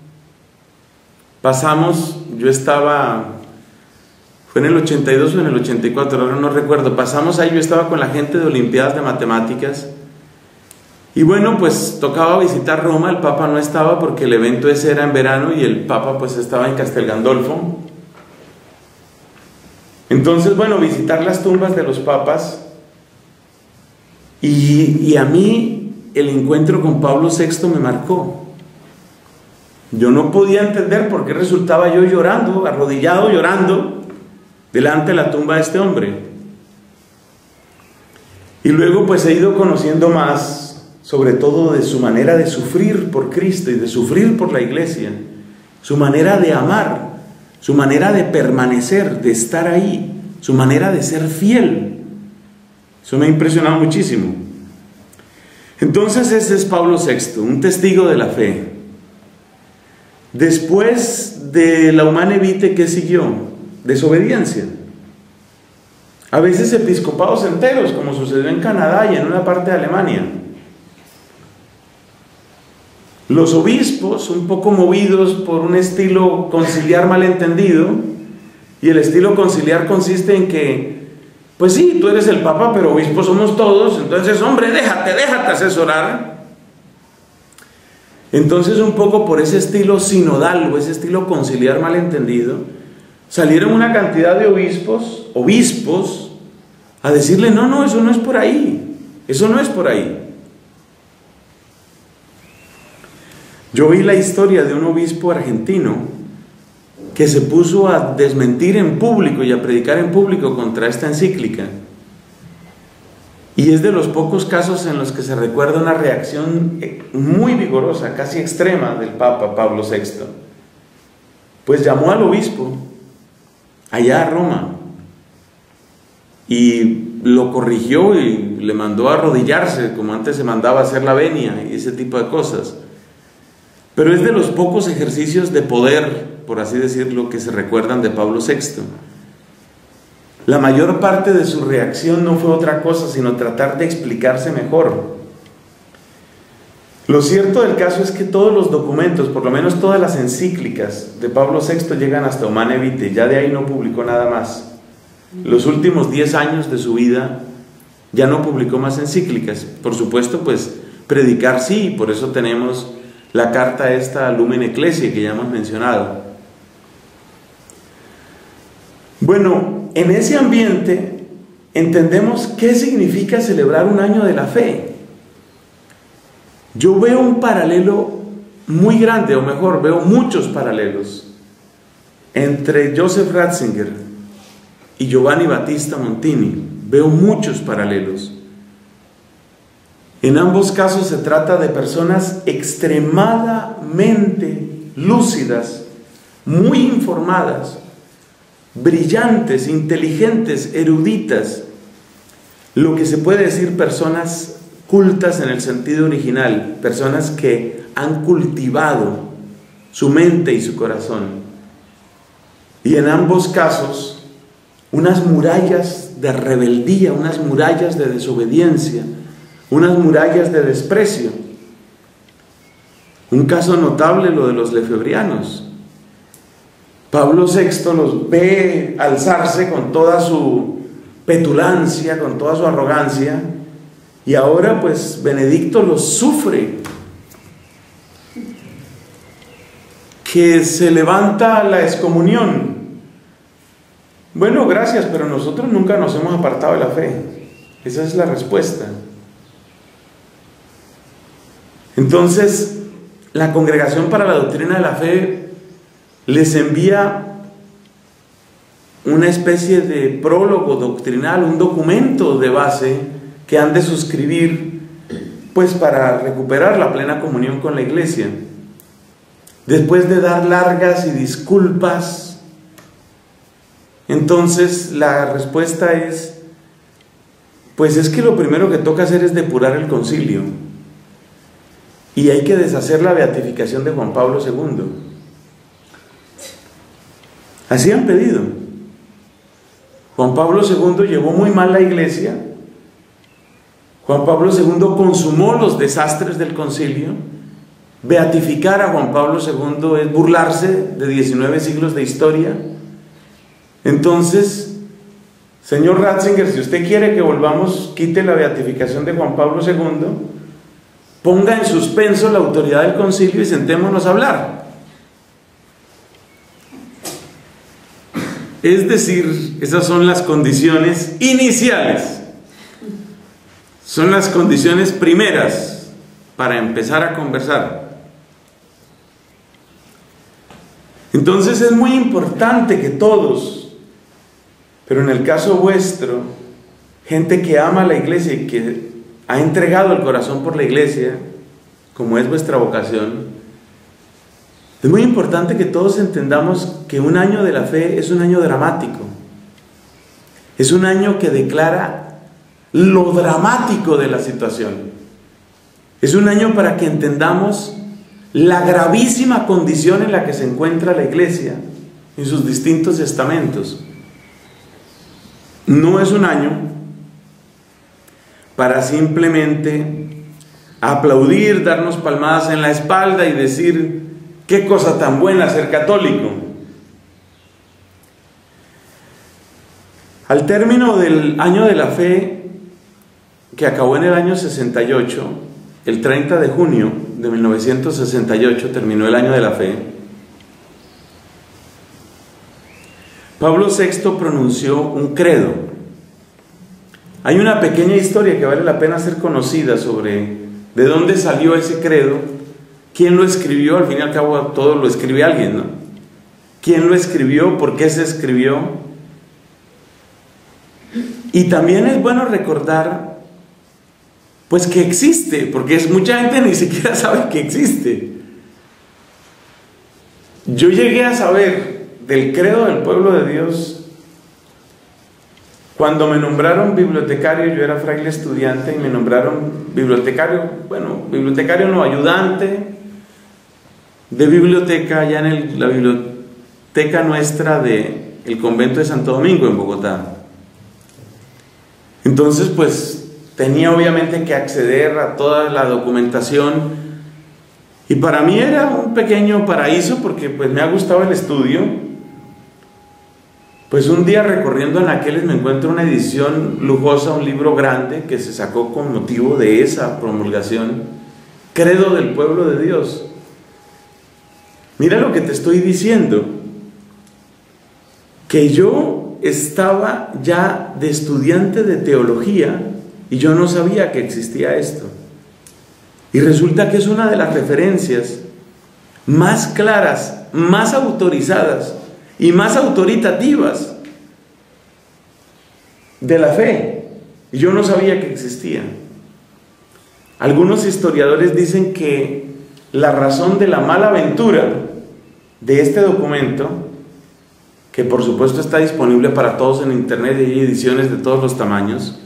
pasamos, yo estaba, fue en el ochenta y dos o en el ochenta y cuatro, ahora no recuerdo, pasamos ahí, yo estaba con la gente de Olimpiadas de Matemáticas, y bueno, pues tocaba visitar Roma, el Papa no estaba porque el evento ese era en verano y el Papa pues estaba en Castel Gandolfo. Entonces, bueno, visitar las tumbas de los papas, y, y a mí el encuentro con Pablo sexto me marcó. Yo no podía entender por qué resultaba yo llorando, arrodillado llorando, delante de la tumba de este hombre. Y luego pues he ido conociendo más, sobre todo de su manera de sufrir por Cristo y de sufrir por la iglesia, su manera de amar, su manera de permanecer, de estar ahí, su manera de ser fiel. Eso me ha impresionado muchísimo. Entonces ese es Pablo sexto, un testigo de la fe. Después de la Humane Vitae, ¿qué siguió? Desobediencia. A veces episcopados enteros, como sucedió en Canadá y en una parte de Alemania. Los obispos, un poco movidos por un estilo conciliar malentendido, y el estilo conciliar consiste en que, pues sí, tú eres el Papa, pero obispos somos todos, entonces, hombre, déjate, déjate asesorar. Entonces, un poco por ese estilo sinodal o ese estilo conciliar malentendido, salieron una cantidad de obispos, obispos, a decirle, no, no, eso no es por ahí, eso no es por ahí. Yo vi la historia de un obispo argentino que se puso a desmentir en público y a predicar en público contra esta encíclica. Y es de los pocos casos en los que se recuerda una reacción muy vigorosa, casi extrema, del Papa Pablo sexto. Pues llamó al obispo allá a Roma y lo corrigió y le mandó a arrodillarse, como antes se mandaba a hacer la venia y ese tipo de cosas. Pero es de los pocos ejercicios de poder, por así decirlo, que se recuerdan de Pablo sexto. La mayor parte de su reacción no fue otra cosa, sino tratar de explicarse mejor. Lo cierto del caso es que todos los documentos, por lo menos todas las encíclicas de Pablo sexto llegan hasta Humane Vitae, ya de ahí no publicó nada más. Los últimos diez años de su vida ya no publicó más encíclicas. Por supuesto, pues predicar sí, por eso tenemos la carta esta Lumen Ecclesiae que ya hemos mencionado. Bueno, en ese ambiente entendemos qué significa celebrar un año de la fe. Yo veo un paralelo muy grande, o mejor, veo muchos paralelos entre Joseph Ratzinger y Giovanni Battista Montini. Veo muchos paralelos. En ambos casos se trata de personas extremadamente lúcidas, muy informadas, brillantes, inteligentes, eruditas, lo que se puede decir personas cultas en el sentido original, personas que han cultivado su mente y su corazón. Y en ambos casos, unas murallas de rebeldía, unas murallas de desobediencia, unas murallas de desprecio. Un caso notable, lo de los lefebrianos. Pablo sexto los ve alzarse con toda su petulancia, con toda su arrogancia, y ahora pues Benedicto los sufre. Que se levanta la excomunión. Bueno, gracias, pero nosotros nunca nos hemos apartado de la fe. Esa es la respuesta. Entonces, la Congregación para la Doctrina de la Fe les envía una especie de prólogo doctrinal, un documento de base que han de suscribir, pues para recuperar la plena comunión con la Iglesia. Después de dar largas y disculpas, entonces la respuesta es: Pues es que lo primero que toca hacer es depurar el concilio. Y hay que deshacer la beatificación de Juan Pablo segundo. Así han pedido. Juan Pablo segundo llevó muy mal la iglesia. Juan Pablo segundo consumó los desastres del concilio. Beatificar a Juan Pablo segundo es burlarse de diecinueve siglos de historia. Entonces, señor Ratzinger, si usted quiere que volvamos, quite la beatificación de Juan Pablo segundo, ponga en suspenso la autoridad del concilio y sentémonos a hablar. Es decir, esas son las condiciones iniciales, son las condiciones primeras para empezar a conversar. Entonces es muy importante que todos, pero en el caso vuestro, gente que ama a la iglesia y que ha entregado el corazón por la iglesia, como es vuestra vocación, es muy importante que todos entendamos que un año de la fe es un año dramático. Es un año que declara lo dramático de la situación. Es un año para que entendamos la gravísima condición en la que se encuentra la iglesia en sus distintos estamentos. No es un año para simplemente aplaudir, darnos palmadas en la espalda y decir: qué cosa tan buena ser católico. Al término del año de la fe, que acabó en el año sesenta y ocho, el treinta de junio de mil novecientos sesenta y ocho terminó el año de la fe, Pablo sexto pronunció un credo. Hay una pequeña historia que vale la pena ser conocida sobre de dónde salió ese credo, quién lo escribió. Al fin y al cabo todo lo escribe alguien, ¿no? ¿Quién lo escribió? ¿Por qué se escribió? Y también es bueno recordar pues que existe, porque es, mucha gente ni siquiera sabe que existe. Yo llegué a saber del credo del pueblo de Dios cuando me nombraron bibliotecario. Yo era fraile estudiante y me nombraron bibliotecario, bueno, bibliotecario no, ayudante de biblioteca allá en el, la biblioteca nuestra del convento de Santo Domingo en Bogotá. Entonces pues tenía obviamente que acceder a toda la documentación y para mí era un pequeño paraíso porque pues me ha gustado el estudio. Pues un día recorriendo anaqueles me encuentro una edición lujosa, un libro grande que se sacó con motivo de esa promulgación, Credo del Pueblo de Dios. Mira lo que te estoy diciendo, que yo estaba ya de estudiante de teología y yo no sabía que existía esto. Y resulta que es una de las referencias más claras, más autorizadas y más autoritativas de la fe. Y yo no sabía que existía. Algunos historiadores dicen que la razón de la mala aventura de este documento, que por supuesto está disponible para todos en internet y hay ediciones de todos los tamaños,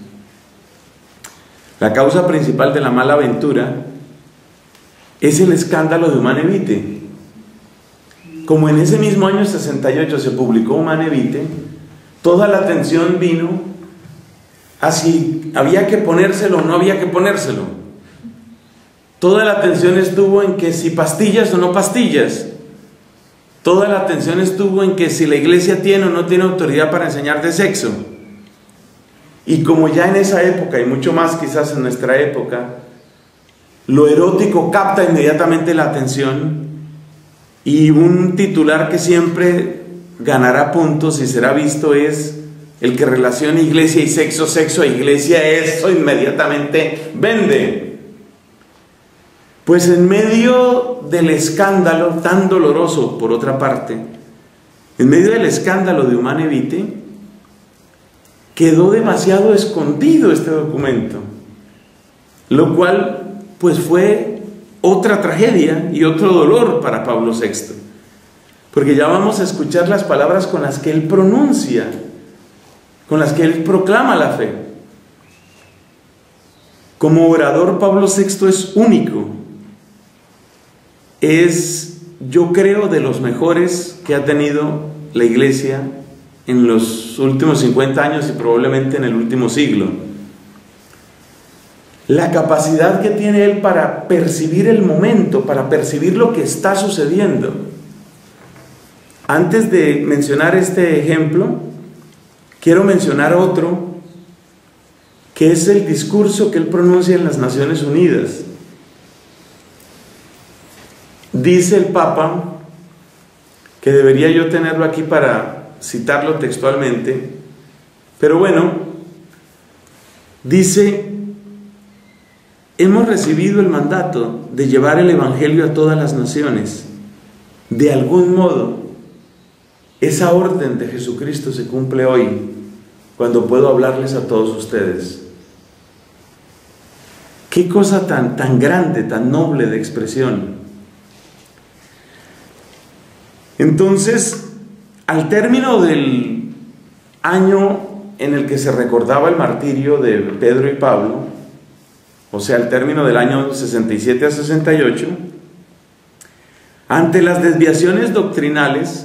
la causa principal de la mala aventura es el escándalo de Humane Vitae. Como en ese mismo año sesenta y ocho se publicó Humane Vitae, toda la atención vino a si había que ponérselo o no había que ponérselo. Toda la atención estuvo en que si pastillas o no pastillas. Toda la atención estuvo en que si la iglesia tiene o no tiene autoridad para enseñar de sexo. Y como ya en esa época, y mucho más quizás en nuestra época, lo erótico capta inmediatamente la atención, y un titular que siempre ganará puntos y será visto es el que relaciona iglesia y sexo, sexo e iglesia, eso inmediatamente vende. Pues en medio del escándalo tan doloroso, por otra parte, en medio del escándalo de Humane Vitae, quedó demasiado escondido este documento, lo cual pues fue otra tragedia y otro dolor para Pablo sexto, porque ya vamos a escuchar las palabras con las que él pronuncia, con las que él proclama la fe. Como orador, Pablo sexto es único. Es, yo creo, de los mejores que ha tenido la Iglesia en los últimos cincuenta años y probablemente en el último siglo. La capacidad que tiene él para percibir el momento, para percibir lo que está sucediendo. Antes de mencionar este ejemplo, quiero mencionar otro, que es el discurso que él pronuncia en las Naciones Unidas. Dice el Papa, que debería yo tenerlo aquí para citarlo textualmente, pero bueno, dice: hemos recibido el mandato de llevar el Evangelio a todas las naciones. De algún modo, esa orden de Jesucristo se cumple hoy, cuando puedo hablarles a todos ustedes. Qué cosa tan, tan grande, tan noble de expresión. Entonces, al término del año en el que se recordaba el martirio de Pedro y Pablo, o sea, al término del año sesenta y siete a sesenta y ocho, ante las desviaciones doctrinales,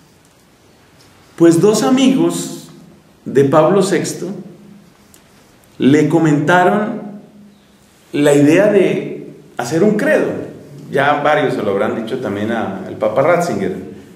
pues dos amigos de Pablo sexto le comentaron la idea de hacer un credo. Ya varios se lo habrán dicho también a, al Papa Ratzinger.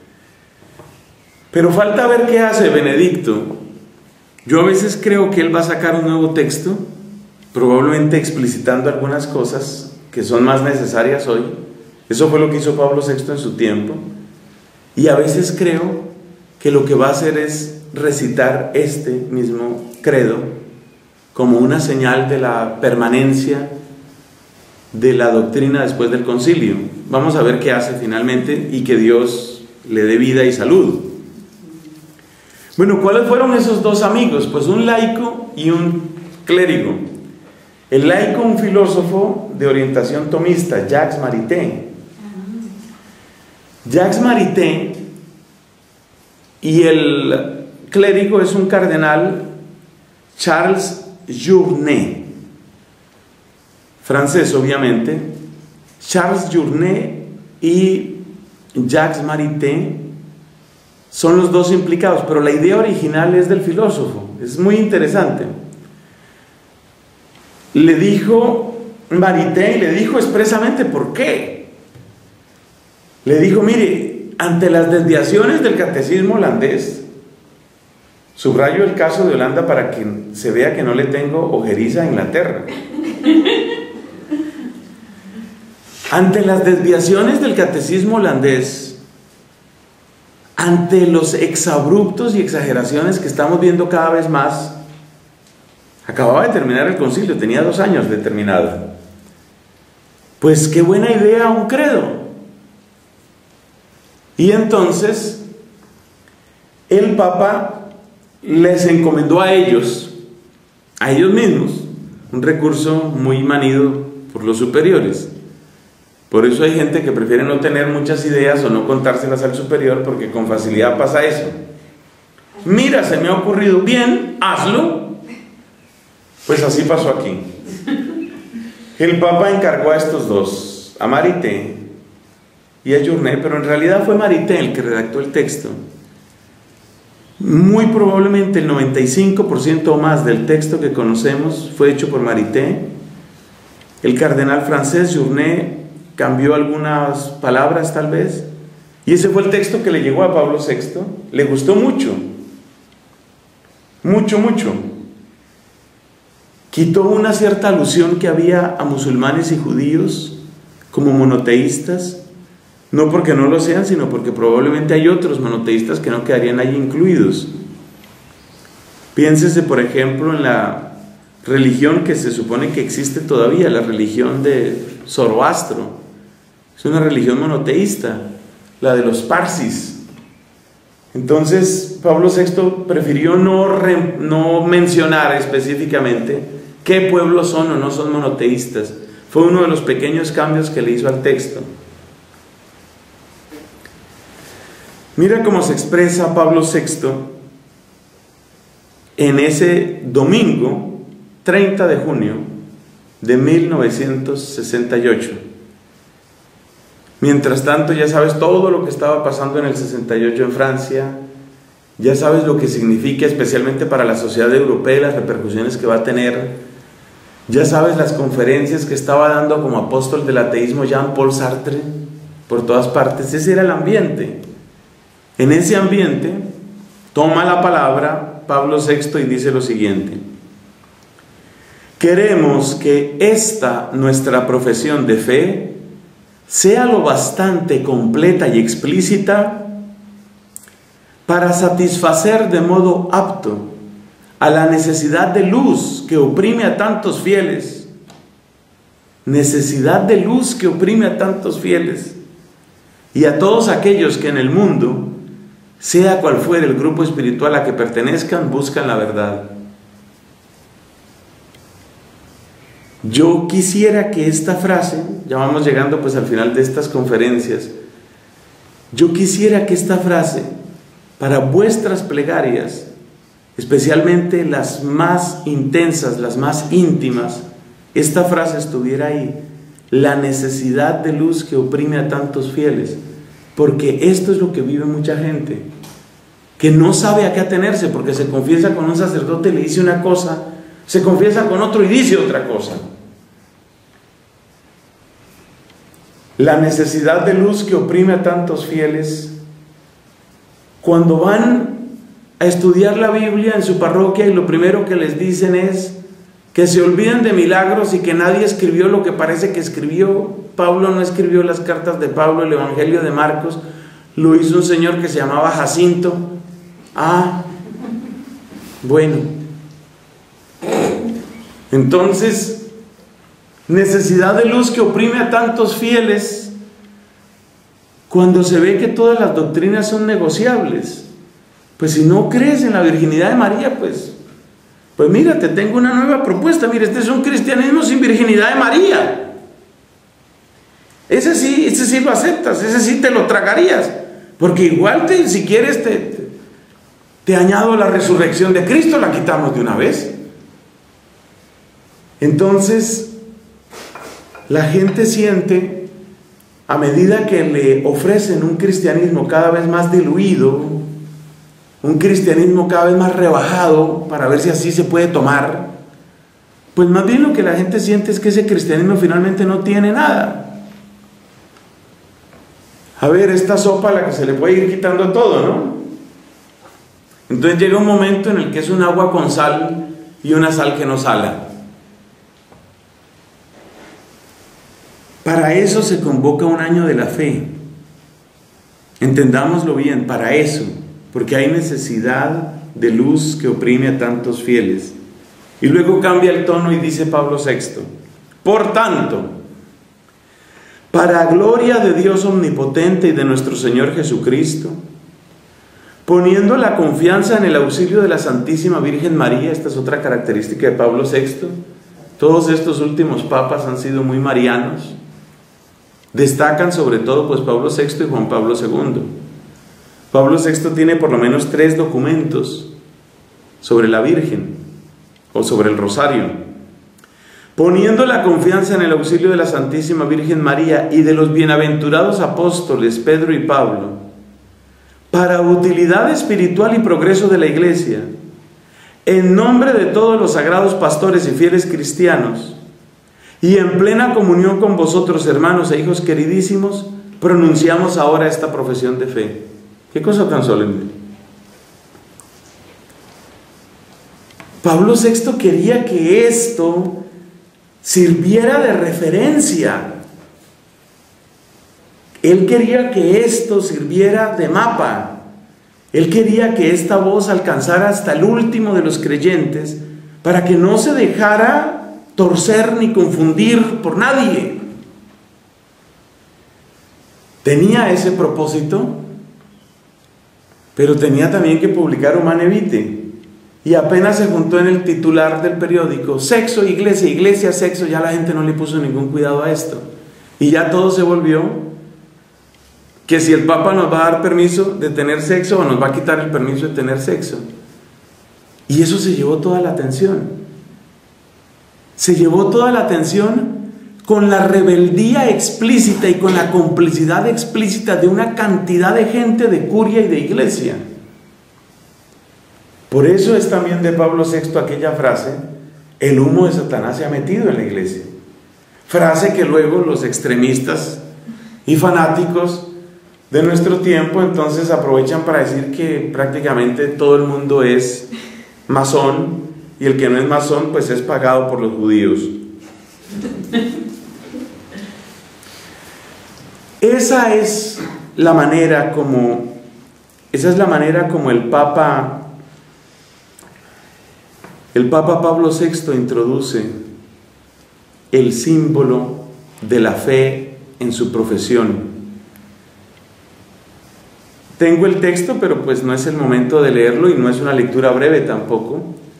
Pero falta ver qué hace Benedicto. Yo a veces creo que él va a sacar un nuevo texto, probablemente explicitando algunas cosas que son más necesarias hoy. Eso fue lo que hizo Pablo sexto en su tiempo. Y a veces creo que lo que va a hacer es recitar este mismo credo como una señal de la permanencia de la doctrina después del concilio. Vamos a ver qué hace finalmente y que Dios le dé vida y salud. Bueno, ¿cuáles fueron esos dos amigos? Pues un laico y un clérigo. El laico, un filósofo de orientación tomista, Jacques Maritain. Jacques Maritain, y el clérigo es un cardenal, Charles Journet, francés obviamente. Charles Journet y Jacques Maritain son los dos implicados, pero la idea original es del filósofo. Es muy interesante. Le dijo Maritain, le dijo expresamente por qué. Le dijo: mire, ante las desviaciones del catecismo holandés, subrayo el caso de Holanda para que se vea que no le tengo ojeriza a Inglaterra. Ante las desviaciones del catecismo holandés, ante los exabruptos y exageraciones que estamos viendo cada vez más, acababa de terminar el concilio, tenía dos años de terminado. Pues qué buena idea un credo. Y entonces el Papa les encomendó a ellos, a ellos mismos, un recurso muy manido por los superiores. Por eso hay gente que prefiere no tener muchas ideas o no contárselas al superior, porque con facilidad pasa eso. Mira, se me ha ocurrido, bien, hazlo. Pues así pasó aquí. El Papa encargó a estos dos, a Maritain y a Journet, pero en realidad fue Maritain el que redactó el texto. Muy probablemente el noventa y cinco por ciento o más del texto que conocemos fue hecho por Maritain. El cardenal francés Journet cambió algunas palabras tal vez, y ese fue el texto que le llegó a Pablo sexto. Le gustó mucho, mucho, mucho. Quitó una cierta alusión que había a musulmanes y judíos como monoteístas, no porque no lo sean, sino porque probablemente hay otros monoteístas que no quedarían ahí incluidos. Piénsese, por ejemplo, en la religión que se supone que existe todavía, la religión de Zoroastro. Es una religión monoteísta, la de los parsis. Entonces Pablo sexto prefirió no, re, no mencionar específicamente qué pueblos son o no son monoteístas. Fue uno de los pequeños cambios que le hizo al texto. Mira cómo se expresa Pablo sexto en ese domingo treinta de junio de mil novecientos sesenta y ocho. Mientras tanto, ya sabes todo lo que estaba pasando en el sesenta y ocho en Francia, ya sabes lo que significa especialmente para la sociedad europea, las repercusiones que va a tener, ya sabes las conferencias que estaba dando como apóstol del ateísmo Jean-Paul Sartre por todas partes. Ese era el ambiente. En ese ambiente toma la palabra Pablo sexto y dice lo siguiente: queremos que esta nuestra profesión de fe sea lo bastante completa y explícita para satisfacer de modo apto a la necesidad de luz que oprime a tantos fieles, necesidad de luz que oprime a tantos fieles, y a todos aquellos que en el mundo, sea cual fuera el grupo espiritual a que pertenezcan, buscan la verdad. Yo quisiera que esta frase, ya vamos llegando pues al final de estas conferencias, yo quisiera que esta frase, para vuestras plegarias, especialmente las más intensas, las más íntimas, esta frase estuviera ahí: la necesidad de luz que oprime a tantos fieles. Porque esto es lo que vive mucha gente, que no sabe a qué atenerse, porque se confiesa con un sacerdote y le dice una cosa, se confiesa con otro y dice otra cosa. La necesidad de luz que oprime a tantos fieles. Cuando van a estudiar la Biblia en su parroquia y lo primero que les dicen es que se olviden de milagros y que nadie escribió lo que parece que escribió. Pablo no escribió las cartas de Pablo, el Evangelio de Marcos, lo hizo un señor que se llamaba Jacinto. Ah, bueno. Entonces, necesidad de luz que oprime a tantos fieles, cuando se ve que todas las doctrinas son negociables. Pues si no crees en la virginidad de María, pues, pues mira, te tengo una nueva propuesta. Mira, este es un cristianismo sin virginidad de María. Ese sí, ese sí lo aceptas, ese sí te lo tragarías, porque igual te, si quieres te, te, te añado la resurrección de Cristo, la quitamos de una vez. Entonces, la gente siente, a medida que le ofrecen un cristianismo cada vez más diluido, un cristianismo cada vez más rebajado, para ver si así se puede tomar, pues más bien lo que la gente siente es que ese cristianismo finalmente no tiene nada. A ver, esta sopa a la que se le puede ir quitando todo, ¿no? Entonces llega un momento en el que es un agua con sal y una sal que no sala. Para eso se convoca un año de la fe. Entendámoslo bien, para eso, porque hay necesidad de luz que oprime a tantos fieles. Y luego cambia el tono y dice Pablo sexto: por tanto, para gloria de Dios omnipotente y de nuestro Señor Jesucristo, poniendo la confianza en el auxilio de la Santísima Virgen María. Esta es otra característica de Pablo sexto. Todos estos últimos papas han sido muy marianos. Destacan sobre todo pues Pablo sexto y Juan Pablo segundo. Pablo sexto tiene por lo menos tres documentos sobre la Virgen o sobre el rosario. Poniendo la confianza en el auxilio de la Santísima Virgen María y de los bienaventurados apóstoles Pedro y Pablo, para utilidad espiritual y progreso de la Iglesia, en nombre de todos los sagrados pastores y fieles cristianos, y en plena comunión con vosotros, hermanos e hijos queridísimos, pronunciamos ahora esta profesión de fe. ¿Qué cosa tan solemne? Pablo sexto quería que esto sirviera de referencia. Él quería que esto sirviera de mapa. Él quería que esta voz alcanzara hasta el último de los creyentes, para que no se dejara torcer ni confundir por nadie. Tenía ese propósito, pero tenía también que publicar Humane Vitae. Y apenas se juntó en el titular del periódico: sexo, iglesia, iglesia, sexo, ya la gente no le puso ningún cuidado a esto. Y ya todo se volvió que si el Papa nos va a dar permiso de tener sexo o nos va a quitar el permiso de tener sexo. Y eso se llevó toda la atención. se llevó toda la atención con la rebeldía explícita y con la complicidad explícita de una cantidad de gente de curia y de iglesia. Por eso es también de Pablo sexto aquella frase: el humo de Satanás se ha metido en la iglesia. Frase que luego los extremistas y fanáticos de nuestro tiempo entonces aprovechan para decir que prácticamente todo el mundo es masón, y el que no es masón pues es pagado por los judíos. Esa es la manera como esa es la manera como el Papa el Papa Pablo sexto introduce el símbolo de la fe en su profesión. Tengo el texto, pero pues no es el momento de leerlo y no es una lectura breve tampoco.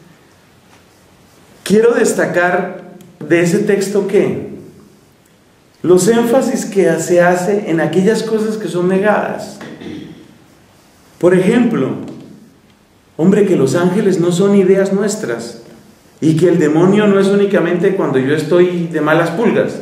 Quiero destacar de ese texto que los énfasis que se hace en aquellas cosas que son negadas. Por ejemplo, hombre, que los ángeles no son ideas nuestras y que el demonio no es únicamente cuando yo estoy de malas pulgas.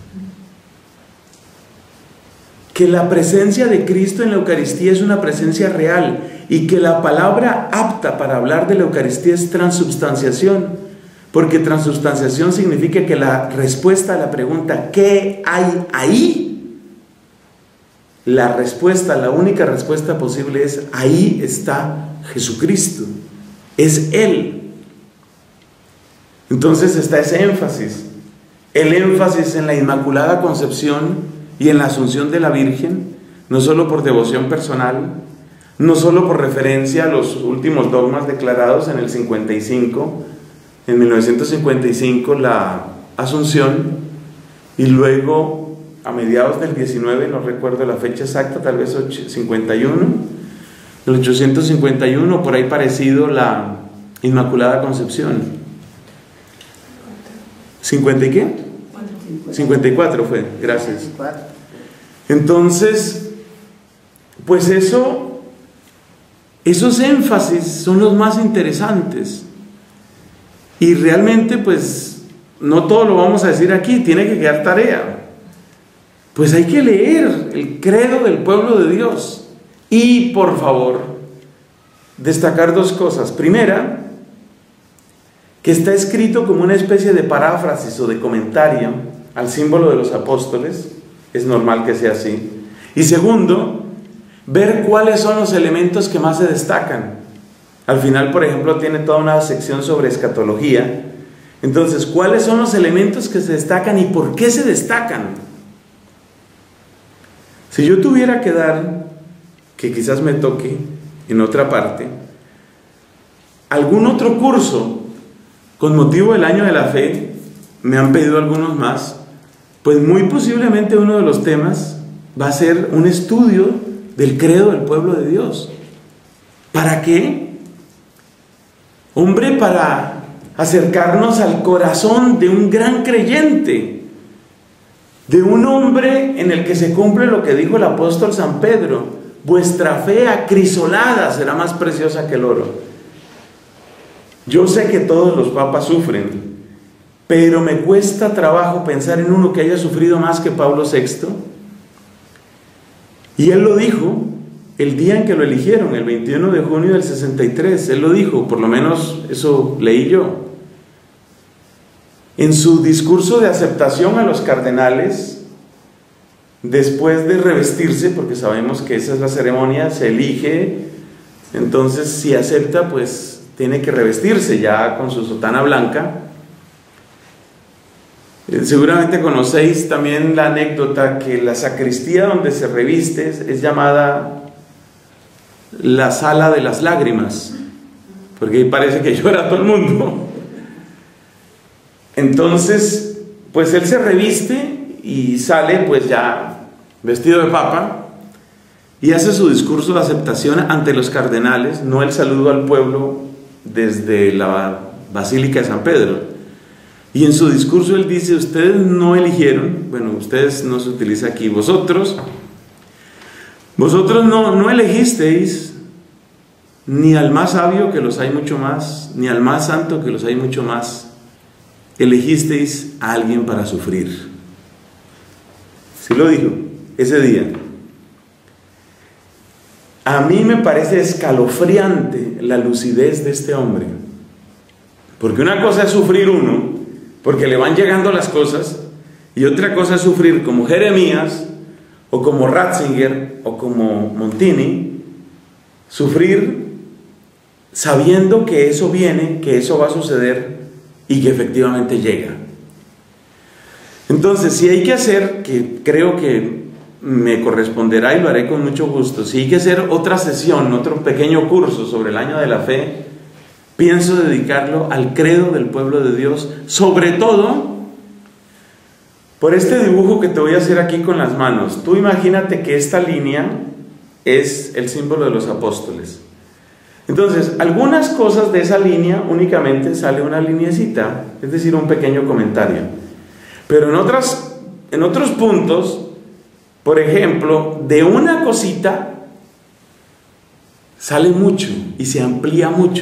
Que la presencia de Cristo en la Eucaristía es una presencia real y que la palabra apta para hablar de la Eucaristía es transubstanciación, porque transubstanciación significa que la respuesta a la pregunta ¿qué hay ahí? La respuesta, la única respuesta posible es: ahí está Jesucristo, es Él. Entonces está ese énfasis, el énfasis en la Inmaculada Concepción y en la Asunción de la Virgen, no solo por devoción personal, no solo por referencia a los últimos dogmas declarados en el cincuenta y cinco, en mil novecientos cincuenta y cinco la Asunción, y luego a mediados del diecinueve, no recuerdo la fecha exacta, tal vez cincuenta y uno, en ochocientos cincuenta y uno, por ahí parecido, la Inmaculada Concepción. ¿cincuenta y qué? cincuenta y cuatro fue, gracias. Entonces, pues eso, esos énfasis son los más interesantes. Y realmente, pues, no todo lo vamos a decir aquí, tiene que quedar tarea. Pues hay que leer el credo del pueblo de Dios. Y, por favor, destacar dos cosas. Primera, que está escrito como una especie de paráfrasis o de comentario al símbolo de los apóstoles, es normal que sea así. Y segundo, ver cuáles son los elementos que más se destacan. Al final, por ejemplo, tiene toda una sección sobre escatología. Entonces, ¿cuáles son los elementos que se destacan y por qué se destacan? Si yo tuviera que dar, que quizás me toque en otra parte, algún otro curso con motivo del Año de la Fe, me han pedido algunos más, pues muy posiblemente uno de los temas va a ser un estudio del credo del pueblo de Dios. ¿Para qué? Hombre, para acercarnos al corazón de un gran creyente, de un hombre en el que se cumple lo que dijo el apóstol San Pedro: vuestra fe acrisolada será más preciosa que el oro. Yo sé que todos los papas sufren, pero me cuesta trabajo pensar en uno que haya sufrido más que Pablo sexto. Y él lo dijo el día en que lo eligieron, el veintiuno de junio del sesenta y tres. Él lo dijo, por lo menos eso leí yo. En su discurso de aceptación a los cardenales, después de revestirse, porque sabemos que esa es la ceremonia, se elige, entonces si acepta, pues tiene que revestirse ya con su sotana blanca. Seguramente conocéis también la anécdota que la sacristía donde se reviste es llamada la sala de las lágrimas, porque ahí parece que llora todo el mundo. Entonces, pues él se reviste y sale pues ya vestido de papa y hace su discurso de aceptación ante los cardenales, no el saludo al pueblo desde la Basílica de San Pedro. Y en su discurso él dice: ustedes no eligieron, bueno, ustedes no se utiliza aquí, vosotros, vosotros no, no elegisteis ni al más sabio, que los hay mucho más, ni al más santo, que los hay mucho más. elegisteis a alguien para sufrir. Sí lo dijo ese día. A mí me parece escalofriante la lucidez de este hombre. Porque una cosa es sufrir uno, porque le van llegando las cosas, y otra cosa es sufrir como Jeremías, o como Ratzinger, o como Montini, sufrir sabiendo que eso viene, que eso va a suceder, y que efectivamente llega. Entonces, si hay que hacer, que creo que me corresponderá y lo haré con mucho gusto, si hay que hacer otra sesión, otro pequeño curso sobre el año de la fe, pienso dedicarlo al credo del pueblo de Dios, sobre todo por este dibujo que te voy a hacer aquí con las manos. Tú imagínate que esta línea es el símbolo de los apóstoles. Entonces, algunas cosas de esa línea únicamente sale una lineecita, es decir, un pequeño comentario. Pero en otras, en otros puntos, por ejemplo, de una cosita sale mucho y se amplía mucho.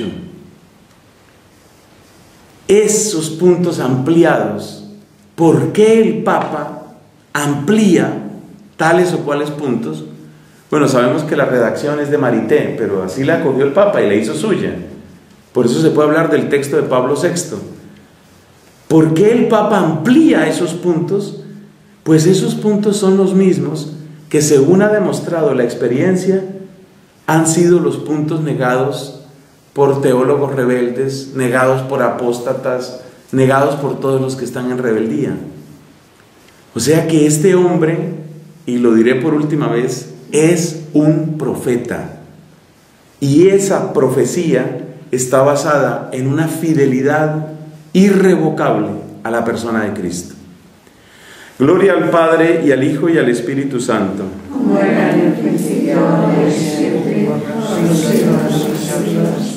Esos puntos ampliados, ¿por qué el Papa amplía tales o cuales puntos? Bueno, sabemos que la redacción es de Marité, pero así la cogió el Papa y la hizo suya. Por eso se puede hablar del texto de Pablo sexto. ¿Por qué el Papa amplía esos puntos? Pues esos puntos son los mismos que, según ha demostrado la experiencia, han sido los puntos negados por teólogos rebeldes, negados por apóstatas, negados por todos los que están en rebeldía. O sea que este hombre, y lo diré por última vez, es un profeta. Y esa profecía está basada en una fidelidad irrevocable a la persona de Cristo. Gloria al Padre, y al Hijo, y al Espíritu Santo. Como era en el principio, ahora y siempre, por los siglos de los siglos.